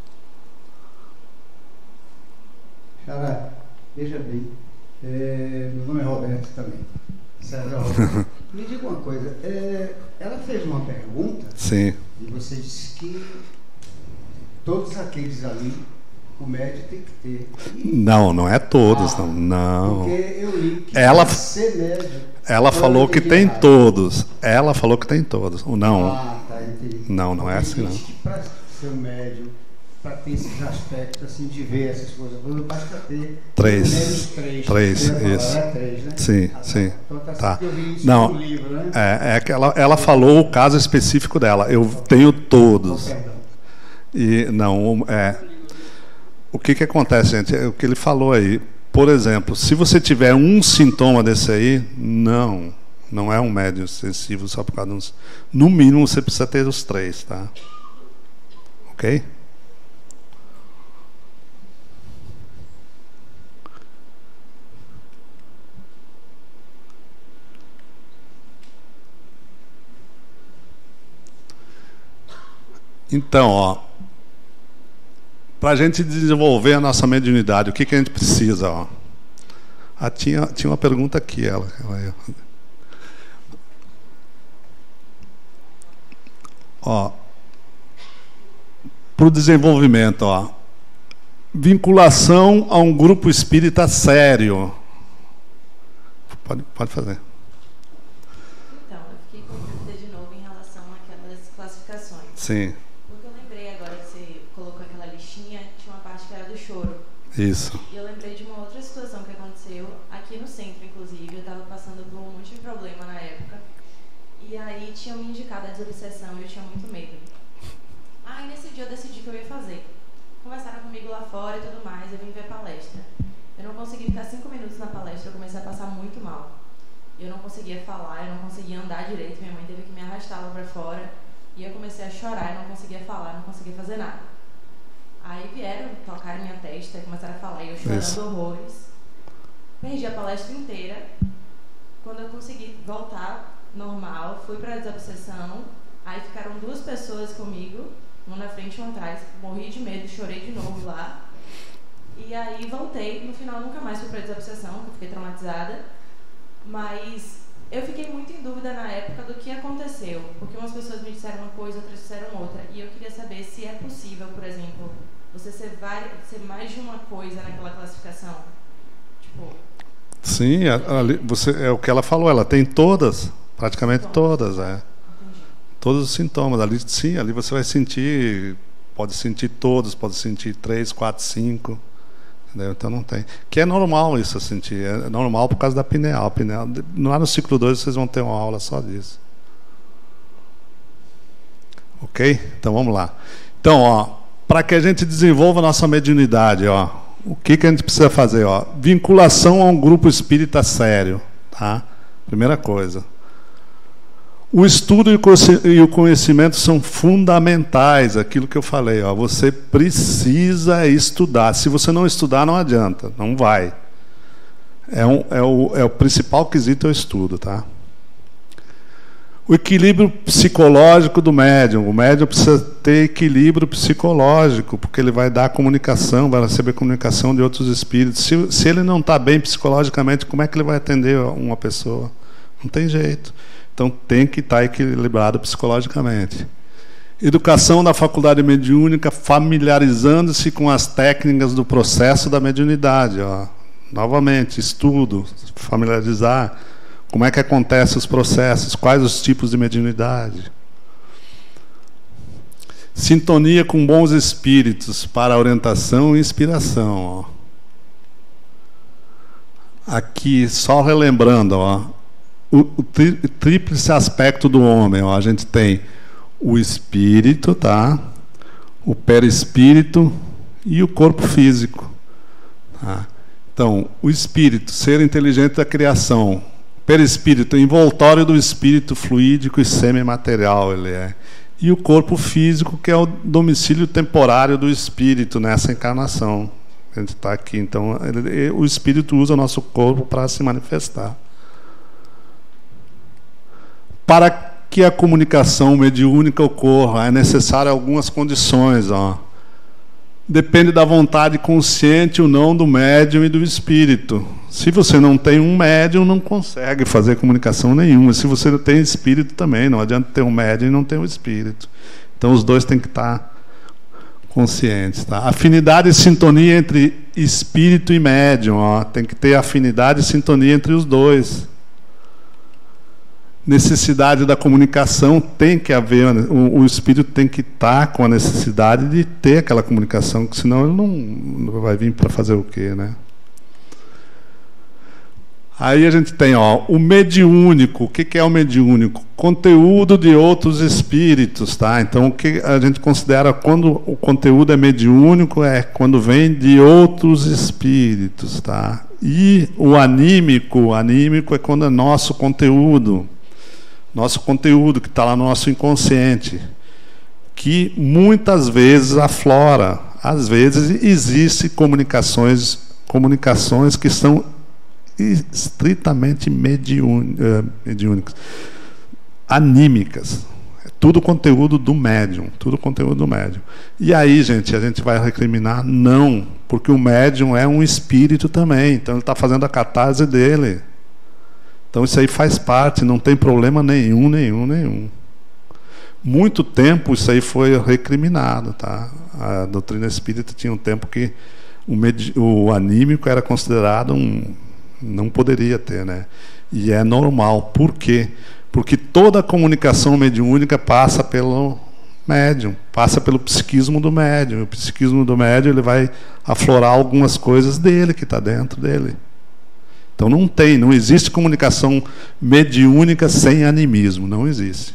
Xará, veja bem, meu nome é Roberto também, César Roberto. Me diga uma coisa, ela fez uma pergunta. Sim. E você disse que todos aqueles ali, o médium tem que ter. Não é todos, não. Porque eu li que ela, ser médium. Ela falou que tem todos. Ela falou que tem todos. Não. Tá, entendi. Não é assim, não. Para ser um médium, para ter esses aspectos assim, de ver essas coisas, basta ter três, isso. Né? Sim, tá. sim. Então, tá. Eu vi isso não, no livro, né? É que ela falou o caso específico dela. Eu tenho todos. E não, o que acontece, gente? É o que ele falou aí. Por exemplo, se você tiver um sintoma desse aí, não é um médium sensível só por causa de uns. No mínimo você precisa ter os 3, tá? Ok? Então, ó, para a gente desenvolver a nossa mediunidade, o que a gente precisa? Ó? Tinha uma pergunta aqui, ó, para o desenvolvimento, ó, vinculação a um grupo espírita sério. Pode fazer. Então, eu fiquei com dúvida de novo em relação àquelas classificações. Sim. Porque eu lembrei agora que você colocou aquela listinha, tinha uma parte que era do choro. Isso. E eu lembrei de uma outra situação que aconteceu aqui no centro, inclusive. Eu estava passando por um monte de problema na época. E aí tinham me indicado a desobsessão e eu tinha muito medo. Aí nesse dia eu decidi que eu ia fazer. Conversaram comigo lá fora e tudo mais, eu vim ver a palestra. Eu não consegui ficar 5 minutos na palestra, eu comecei a passar muito mal. Eu não conseguia falar, eu não conseguia andar direito, minha mãe teve que me arrastar lá pra fora. E eu comecei a chorar, eu não conseguia falar, eu não conseguia fazer nada. Aí vieram, tocaram minha testa, começaram a falar e eu chorando horrores. Perdi a palestra inteira. Quando eu consegui voltar normal, fui pra desobsessão, aí ficaram 2 pessoas comigo, uma na frente e uma atrás, morri de medo, chorei de novo lá. E aí voltei, no final nunca mais fui pra desobsessão, porque eu fiquei traumatizada. Mas eu fiquei muito em dúvida na época do que aconteceu, porque umas pessoas me disseram uma coisa, outras disseram outra. E eu queria saber se é possível, por exemplo, você ser mais de uma coisa naquela classificação. Tipo... Sim, ali, é o que ela falou, ela tem todas, praticamente todas, todos os sintomas. Ali, sim, ali você vai sentir, pode sentir todos, pode sentir 3, 4, 5, entendeu? Então não tem. Que é normal isso, sentir, é normal por causa da pineal. Lá no ciclo 2 vocês vão ter uma aula só disso. Ok? Então vamos lá. Então, ó, para que a gente desenvolva a nossa mediunidade, ó, o que a gente precisa fazer? Ó? Vinculação a um grupo espírita sério. Tá? Primeira coisa. O estudo e o conhecimento são fundamentais, aquilo que eu falei. Ó, você precisa estudar. Se você não estudar, não adianta, não vai. É o principal quesito, é o estudo. Tá? O equilíbrio psicológico do médium. O médium precisa ter equilíbrio psicológico, porque ele vai dar comunicação, vai receber comunicação de outros espíritos. Se ele não está bem psicologicamente, como é que ele vai atender uma pessoa? Não tem jeito. Então tem que estar equilibrado psicologicamente. Educação da faculdade mediúnica, familiarizando-se com as técnicas do processo da mediunidade. Ó. Novamente, estudo, familiarizar. Como é que acontecem os processos? Quais os tipos de mediunidade? Sintonia com bons espíritos para orientação e inspiração. Ó. Aqui, só relembrando, ó, o tríplice aspecto do homem. Ó, a gente tem o espírito, tá? O perispírito e o corpo físico. Tá? Então, o espírito, ser inteligente da criação. Perispírito, envoltório do espírito fluídico e semimaterial ele é. E o corpo físico, que é o domicílio temporário do espírito nessa encarnação. A gente está aqui, então o espírito usa o nosso corpo para se manifestar. Para que a comunicação mediúnica ocorra, é necessário algumas condições. Ó. Depende da vontade consciente ou não do médium e do espírito. Se você não tem um médium, não consegue fazer comunicação nenhuma. Se você não tem espírito também, não adianta ter um médium e não ter um espírito. Então os dois têm que estar conscientes. Tá? Afinidade e sintonia entre espírito e médium. Ó. Tem que ter afinidade e sintonia entre os dois. Necessidade da comunicação tem que haver, o espírito tem que estar com a necessidade de ter aquela comunicação, senão ele não vai vir para fazer o quê, né? Aí a gente tem, ó, o mediúnico. O que é o mediúnico? Conteúdo de outros espíritos, tá? Então o que a gente considera quando o conteúdo é mediúnico é quando vem de outros espíritos, tá? E o anímico é quando é nosso conteúdo. Nosso conteúdo que está lá no nosso inconsciente, que muitas vezes aflora. Às vezes existem comunicações que são estritamente mediúnicas, anímicas. Tudo conteúdo do médium, tudo conteúdo do médium. E aí, gente, a gente vai recriminar? Não, porque o médium é um espírito também, então ele está fazendo a catarse dele. Então isso aí faz parte, não tem problema nenhum. Muito tempo isso aí foi recriminado, tá? A doutrina espírita tinha um tempo que o anímico era considerado não poderia ter, né? E é normal. Por quê? Porque toda a comunicação mediúnica passa pelo médium, passa pelo psiquismo do médium. O psiquismo do médium, ele vai aflorar algumas coisas dele que está dentro dele. Então não existe comunicação mediúnica sem animismo, não existe.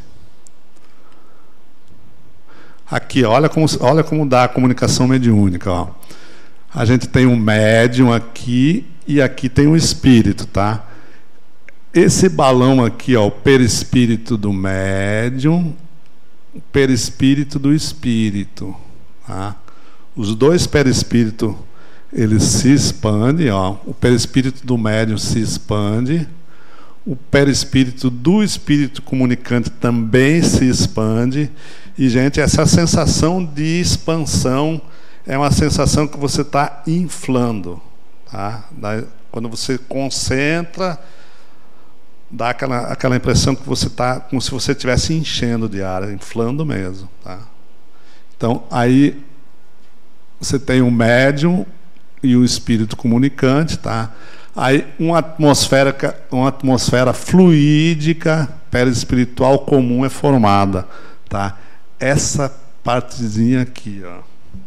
Aqui, olha como dá a comunicação mediúnica, ó. A gente tem um médium aqui e aqui tem um espírito, tá? Esse balão aqui, ó, o perispírito do médium, o perispírito do espírito, tá? Os dois perispíritos, eles se expandem, ó. O perispírito do médium se expande, o perispírito do espírito comunicante também se expande. E, gente, essa sensação de expansão é uma sensação que você está inflando, tá? Quando você concentra, dá aquela impressão que você está como se você estivesse enchendo de ar, inflando mesmo, tá? Então, aí você tem o médium e o espírito comunicante, tá? Aí uma atmosfera fluídica, perispiritual comum é formada, tá? Essa partezinha aqui, ó.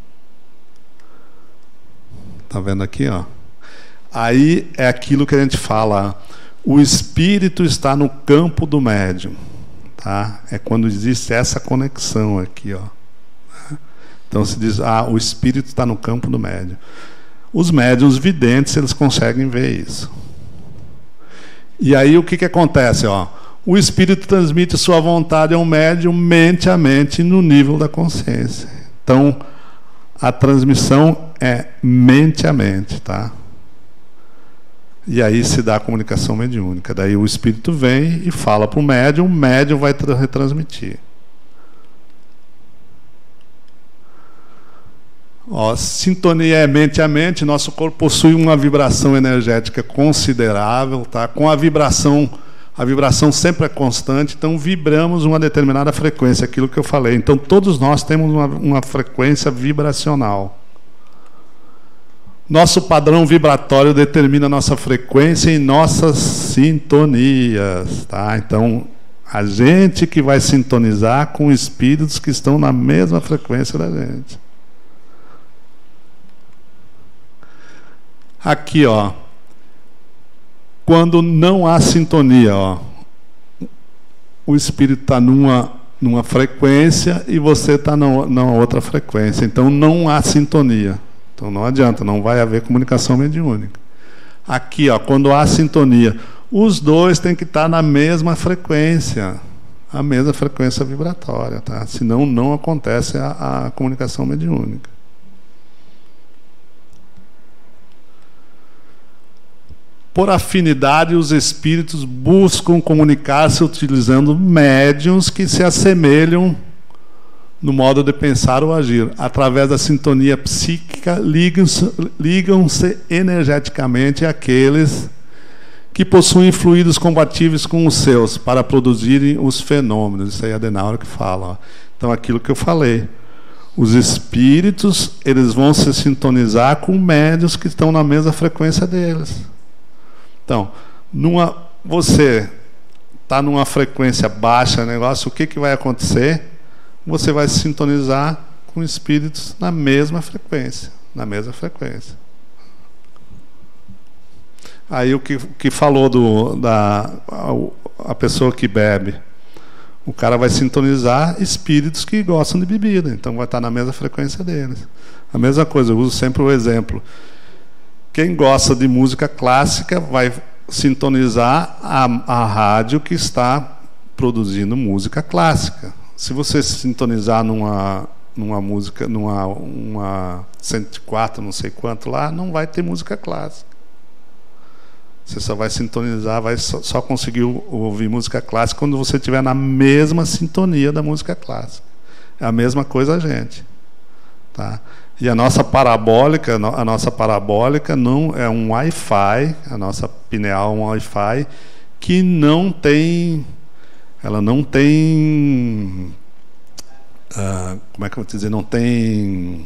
Tá vendo aqui, ó? Aí é aquilo que a gente fala, o espírito está no campo do médium, tá? É quando existe essa conexão aqui, ó. Então se diz, o espírito está no campo do médium. Os médiuns videntes, eles conseguem ver isso. E aí o que acontece, ó? O espírito transmite sua vontade ao médium mente a mente no nível da consciência. Então, a transmissão é mente a mente, tá? E aí se dá a comunicação mediúnica. Daí o espírito vem e fala para o médium vai retransmitir. Ó, sintonia é mente a mente, nosso corpo possui uma vibração energética considerável, tá? Com a vibração sempre é constante, então vibramos uma determinada frequência, aquilo que eu falei. Então todos nós temos uma frequência vibracional. Nosso padrão vibratório determina nossa frequência e nossas sintonias, tá? Então a gente que vai sintonizar com espíritos que estão na mesma frequência da gente. Aqui, ó, quando não há sintonia, ó, o espírito está numa frequência e você está na outra frequência, então não há sintonia. Então não adianta, não vai haver comunicação mediúnica. Aqui, ó, quando há sintonia, os dois têm que estar na mesma frequência, a mesma frequência vibratória, tá? Senão não acontece a comunicação mediúnica. Por afinidade, os espíritos buscam comunicar-se utilizando médiuns que se assemelham no modo de pensar ou agir. Através da sintonia psíquica, ligam-se energeticamente àqueles que possuem fluidos compatíveis com os seus, para produzirem os fenômenos. Isso aí é Adenauer que fala. Ó. Então, aquilo que eu falei. Os espíritos, eles vão se sintonizar com médiuns que estão na mesma frequência deles. Então, você está numa frequência baixa, negócio, o que vai acontecer? Você vai se sintonizar com espíritos na mesma frequência, Aí o que falou a pessoa que bebe, o cara vai sintonizar espíritos que gostam de bebida, então vai estar na mesma frequência deles. A mesma coisa, eu uso sempre o exemplo. Quem gosta de música clássica vai sintonizar a rádio que está produzindo música clássica. Se você sintonizar numa música, uma 104, não sei quanto lá, não vai ter música clássica. Você só vai sintonizar, vai só conseguir ouvir música clássica quando você estiver na mesma sintonia da música clássica. É a mesma coisa a gente. Tá? E a nossa parabólica não é um Wi-Fi, a nossa pineal é um Wi-Fi que não tem... Ela não tem... como é que eu vou dizer? Não tem...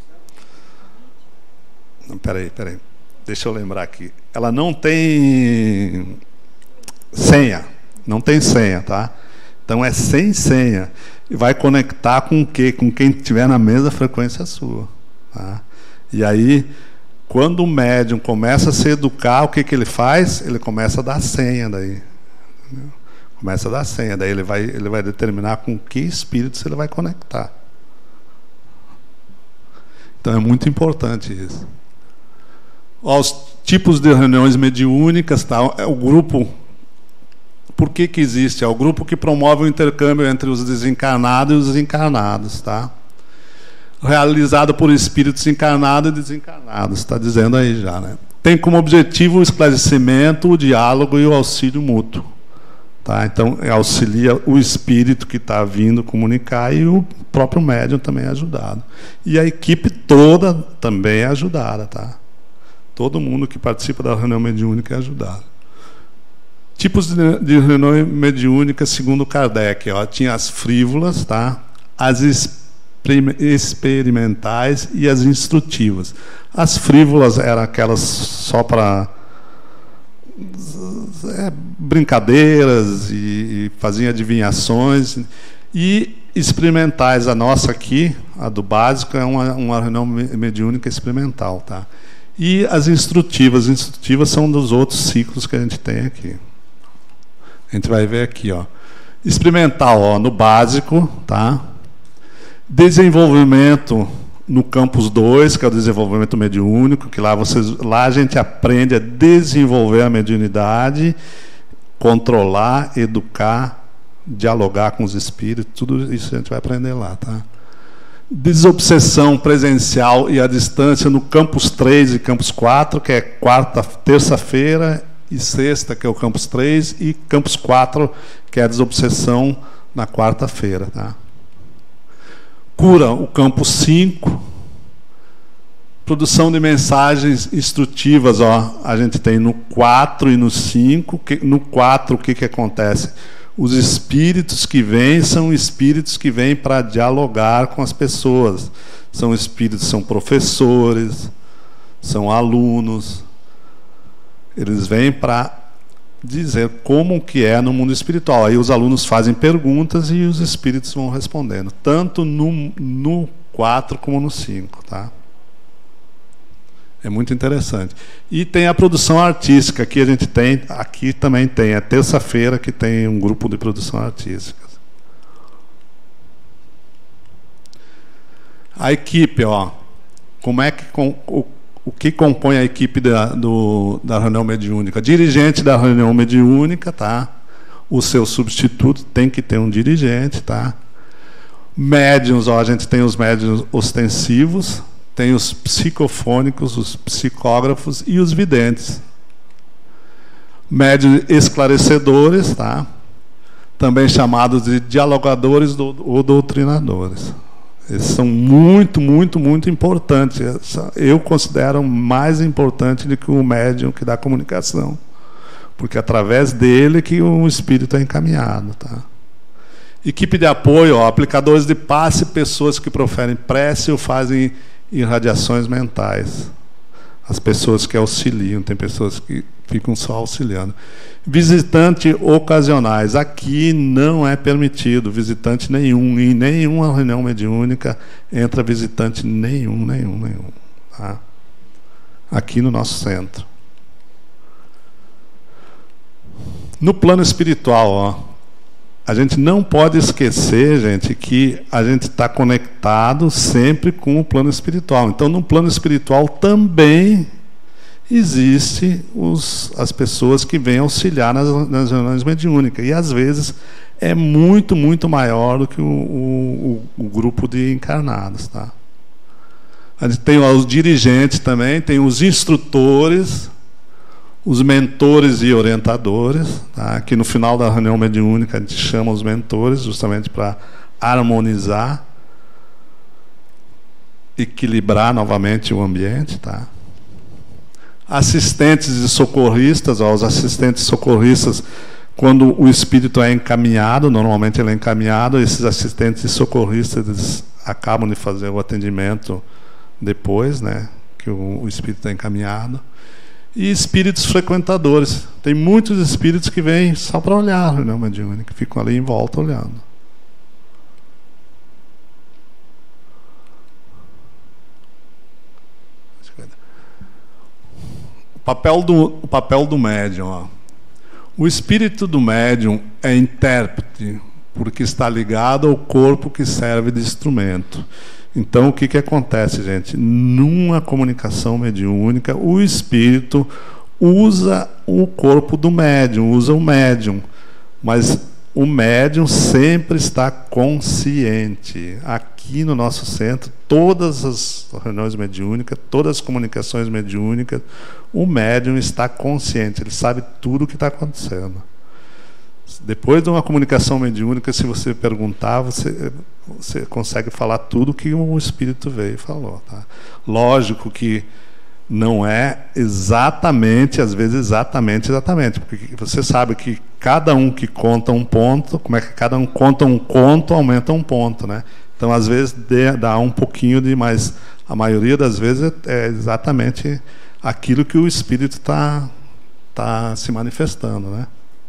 Peraí. Deixa eu lembrar aqui. Ela não tem senha. Não tem senha, tá? Então é sem senha. E vai conectar com o quê? Com quem estiver na mesma frequência sua. Tá? E aí, quando o médium começa a se educar, o que ele faz? Ele começa a dar senha daí. Entendeu? Começa a dar senha. Daí ele vai determinar com que espíritos ele vai conectar. Então é muito importante isso. Os tipos de reuniões mediúnicas, tá? É o grupo. Por que existe? É o grupo que promove o intercâmbio entre os desencarnados e os encarnados, tá? Realizado por espíritos encarnados e desencarnados, está dizendo aí já, né? Tem como objetivo o esclarecimento, o diálogo e o auxílio mútuo, tá? Então auxilia o espírito que está vindo comunicar e o próprio médium também é ajudado. E a equipe toda também é ajudada, tá? Todo mundo que participa da reunião mediúnica é ajudado. Tipos de reunião mediúnica segundo Kardec, ó, tinha as frívolas, tá? As experimentais e as instrutivas. As frívolas eram aquelas só para brincadeiras e faziam adivinhações. E experimentais, a nossa aqui, a do básico, é uma reunião mediúnica experimental, tá? E as instrutivas são dos outros ciclos que a gente tem aqui. A gente vai ver aqui, ó. Experimental, ó, no básico, tá? Desenvolvimento no campus 2, que é o desenvolvimento mediúnico, que lá a gente aprende a desenvolver a mediunidade, controlar, educar, dialogar com os espíritos, tudo isso a gente vai aprender lá, tá? Desobsessão presencial e à distância no campus 3 e campus 4, que é terça-feira e sexta, que é o campus 3, e campus 4, que é a desobsessão na quarta-feira, tá? Cura, o campus 5. Produção de mensagens instrutivas, ó, a gente tem no 4 e no 5. No 4, o que acontece? Os espíritos que vêm são espíritos que vêm para dialogar com as pessoas. São espíritos, são professores, são alunos. Eles vêm para dizer como que é no mundo espiritual. Aí os alunos fazem perguntas e os espíritos vão respondendo, tanto no 4 como no 5, tá? É muito interessante. E tem a produção artística, que a gente tem, aqui também tem, é terça-feira que tem um grupo de produção artística. A equipe, ó, como é que o que compõe a equipe da reunião mediúnica? Dirigente da reunião mediúnica, tá? O seu substituto tem que ter um dirigente, tá? Médiuns, ó, a gente tem os médiuns ostensivos, tem os psicofônicos, os psicógrafos e os videntes. Médiuns esclarecedores, tá? Também chamados de dialogadores ou doutrinadores. Eles são muito, muito, muito importantes. Eu considero mais importante do que o médium que dá comunicação, porque é através dele que o espírito é encaminhado, tá? Equipe de apoio, ó, aplicadores de passe, pessoas que proferem prece ou fazem irradiações mentais. As pessoas que auxiliam, tem pessoas que ficam só auxiliando. Visitante ocasionais, aqui não é permitido visitante nenhum, em nenhuma reunião mediúnica entra visitante nenhum, tá? Aqui no nosso centro. No plano espiritual, ó, a gente não pode esquecer, gente, que a gente está conectado sempre com o plano espiritual. Então, no plano espiritual também existe as pessoas que vêm auxiliar nas reuniões mediúnicas. E, às vezes, é muito, muito maior do que o grupo de encarnados, tá? A gente tem os dirigentes também, tem os instrutores, os mentores e orientadores, tá? Que no final da reunião mediúnica a gente chama os mentores justamente para harmonizar, equilibrar novamente o ambiente, tá? Assistentes e socorristas, os assistentes socorristas, quando o espírito é encaminhado, normalmente ele é encaminhado, esses assistentes e socorristas eles acabam de fazer o atendimento depois, né, que o espírito é encaminhado. E espíritos frequentadores. Tem muitos espíritos que vêm só para olhar a reunião mediúnica, que ficam ali em volta olhando. O papel do médium. Ó. O espírito do médium é intérprete, porque está ligado ao corpo que serve de instrumento. Então, o que acontece, gente? Numa comunicação mediúnica, o espírito usa o corpo do médium, usa o médium, mas o médium sempre está consciente. Aqui no nosso centro, todas as reuniões mediúnicas, todas as comunicações mediúnicas, o médium está consciente, ele sabe tudo o que está acontecendo. Depois de uma comunicação mediúnica, se você perguntar, você consegue falar tudo o que o espírito veio e falou. Tá? Lógico que não é exatamente, às vezes exatamente, porque você sabe que cada um que conta um ponto, como é que cada um conta um conto, aumenta um ponto, né? Então, às vezes, dá um pouquinho de, mas a maioria das vezes é exatamente aquilo que o espírito está se manifestando, né?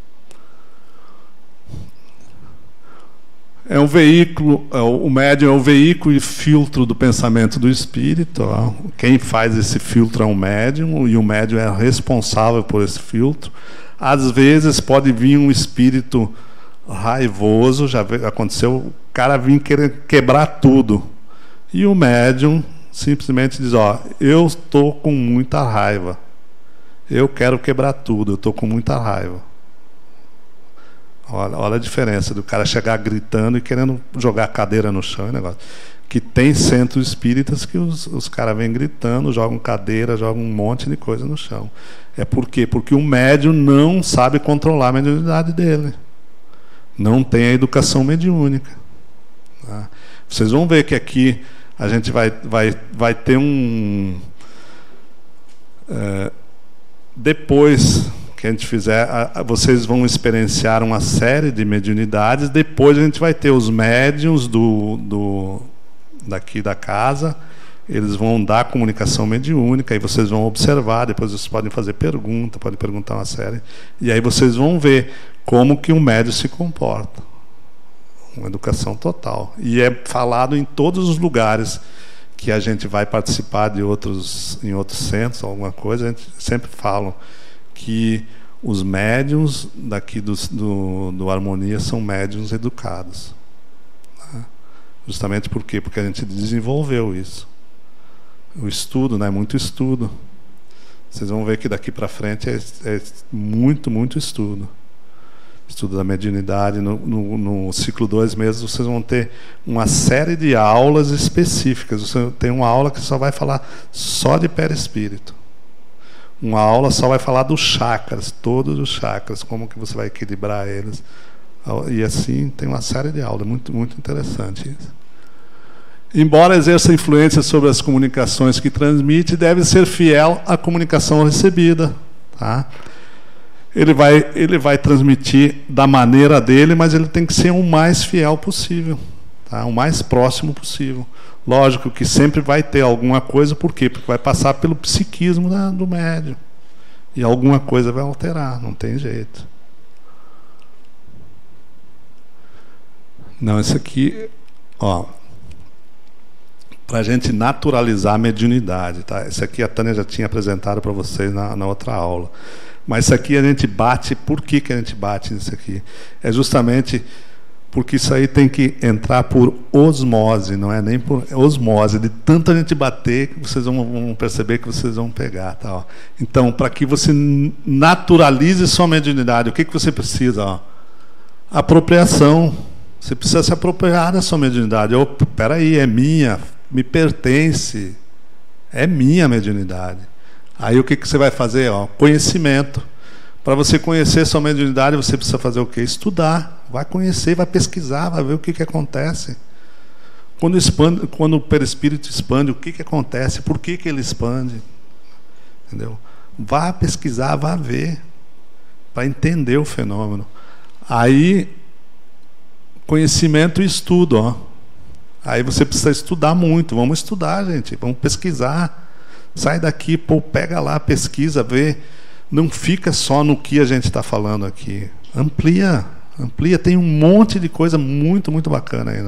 É um veículo, o médium é o veículo e filtro do pensamento do espírito. Ó. Quem faz esse filtro é um médium, e o médium é responsável por esse filtro. Às vezes pode vir um espírito raivoso, já aconteceu, o cara vir querer quebrar tudo. E o médium simplesmente diz, ó, eu estou com muita raiva. Eu quero quebrar tudo, eu estou com muita raiva. Olha a diferença do cara chegar gritando e querendo jogar a cadeira no chão e negócio. Que tem centros espíritas que os caras vêm gritando, jogam cadeira, jogam um monte de coisa no chão. É por quê? Porque o médium não sabe controlar a mediunidade dele. Não tem a educação mediúnica. Tá? Vocês vão ver que aqui a gente vai ter um... depois que a gente fizer, vocês vão experienciar uma série de mediunidades. Depois a gente vai ter os médiuns daqui da casa, eles vão dar comunicação mediúnica, e vocês vão observar, depois vocês podem fazer pergunta, podem perguntar uma série, e aí vocês vão ver como que um médium se comporta. Uma educação total. E é falado em todos os lugares que a gente vai participar em outros centros, alguma coisa, a gente sempre fala que os médiuns daqui do Harmonia são médiuns educados. Né? Justamente por quê? Porque a gente desenvolveu isso. O estudo, né? Muito estudo. Vocês vão ver que daqui para frente é muito, muito estudo. Estudo da mediunidade. No ciclo 2 mesmo, vocês vão ter uma série de aulas específicas. Você tem uma aula que só vai falar só de perispírito. Uma aula só vai falar dos chakras, todos os chakras, como que você vai equilibrar eles. E assim tem uma série de aulas, muito, muito interessante isso. Embora exerça influência sobre as comunicações que transmite, deve ser fiel à comunicação recebida. Tá? Ele vai transmitir da maneira dele, mas ele tem que ser o mais fiel possível, tá? O mais próximo possível. Lógico que sempre vai ter alguma coisa, por quê? Porque vai passar pelo psiquismo do médium. E alguma coisa vai alterar, não tem jeito. Não, isso aqui, ó, para a gente naturalizar a mediunidade, tá? Isso aqui a Tânia já tinha apresentado para vocês na outra aula. Mas isso aqui a gente bate, por que a gente bate nisso aqui? É justamente porque isso aí tem que entrar por osmose, não é nem por osmose. De tanta gente bater, que vocês vão perceber que vocês vão pegar. Tá, ó. Então, para que você naturalize sua mediunidade, o que você precisa? Ó? Apropriação. Você precisa se apropriar da sua mediunidade. Espera aí, é minha, me pertence. É minha mediunidade. Aí o que você vai fazer? Conhecimento. Para você conhecer sua mediunidade, você precisa fazer o quê? Estudar. Vai conhecer, vai pesquisar, vai ver o que acontece. Quando o perispírito expande, o que acontece? Por que ele expande? Entendeu? Vá pesquisar, vá ver, para entender o fenômeno. Aí, conhecimento e estudo. Aí você precisa estudar muito. Vamos estudar, gente. Vamos pesquisar. Sai daqui, pega lá, pesquisa, vê. Não fica só no que a gente está falando aqui. Amplia. Tem um monte de coisa muito, muito bacana aí.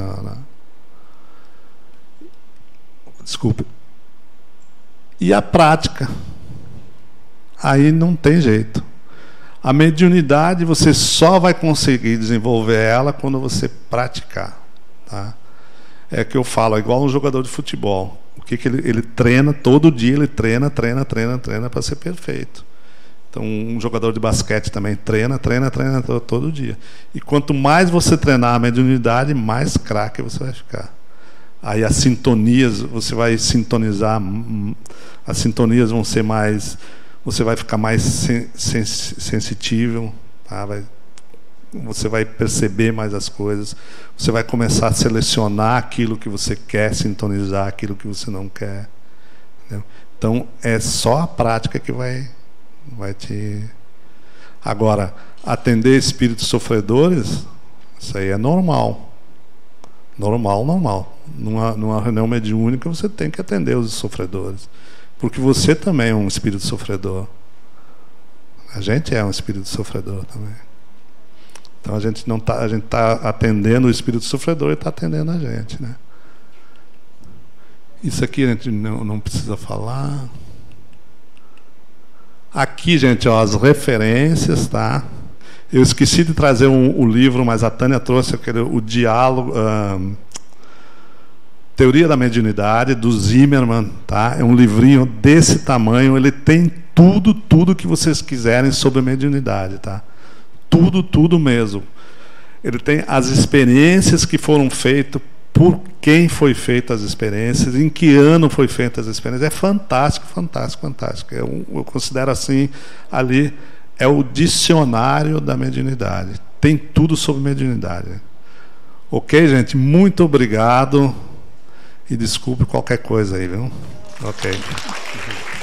Desculpe. E a prática. Aí não tem jeito. A mediunidade você só vai conseguir desenvolver ela quando você praticar. Tá? É que eu falo, igual um jogador de futebol. O que ele treina todo dia, ele treina para ser perfeito. Então, um jogador de basquete também treina todo dia. E quanto mais você treinar a mediunidade, mais craque você vai ficar. Aí as sintonias, você vai sintonizar, as sintonias vão ser mais, você vai ficar mais sensitível, tá? Você vai perceber mais as coisas, você vai começar a selecionar aquilo que você quer sintonizar, aquilo que você não quer. Entendeu? Então, é só a prática que vai te... Agora, atender espíritos sofredores, isso aí é normal. Normal. Numa reunião mediúnica você tem que atender os sofredores. Porque você também é um espírito sofredor. A gente é um espírito sofredor também. Então a gente está atendendo o espírito sofredor e está atendendo a gente, né? Isso aqui a gente não precisa falar. Aqui, gente, as referências, tá? Eu esqueci de trazer o livro, mas a Tânia trouxe o diálogo, Teoria da Mediunidade, do Zimmermann, tá? É um livrinho desse tamanho, ele tem tudo que vocês quiserem sobre mediunidade, tá? Tudo mesmo. Ele tem as experiências que foram feitas, por quem foi feita as experiências, em que ano foi feita as experiências. É fantástico. Eu considero assim, ali é o dicionário da mediunidade. Tem tudo sobre mediunidade. Ok, gente? Muito obrigado. E desculpe qualquer coisa aí, viu? Ok.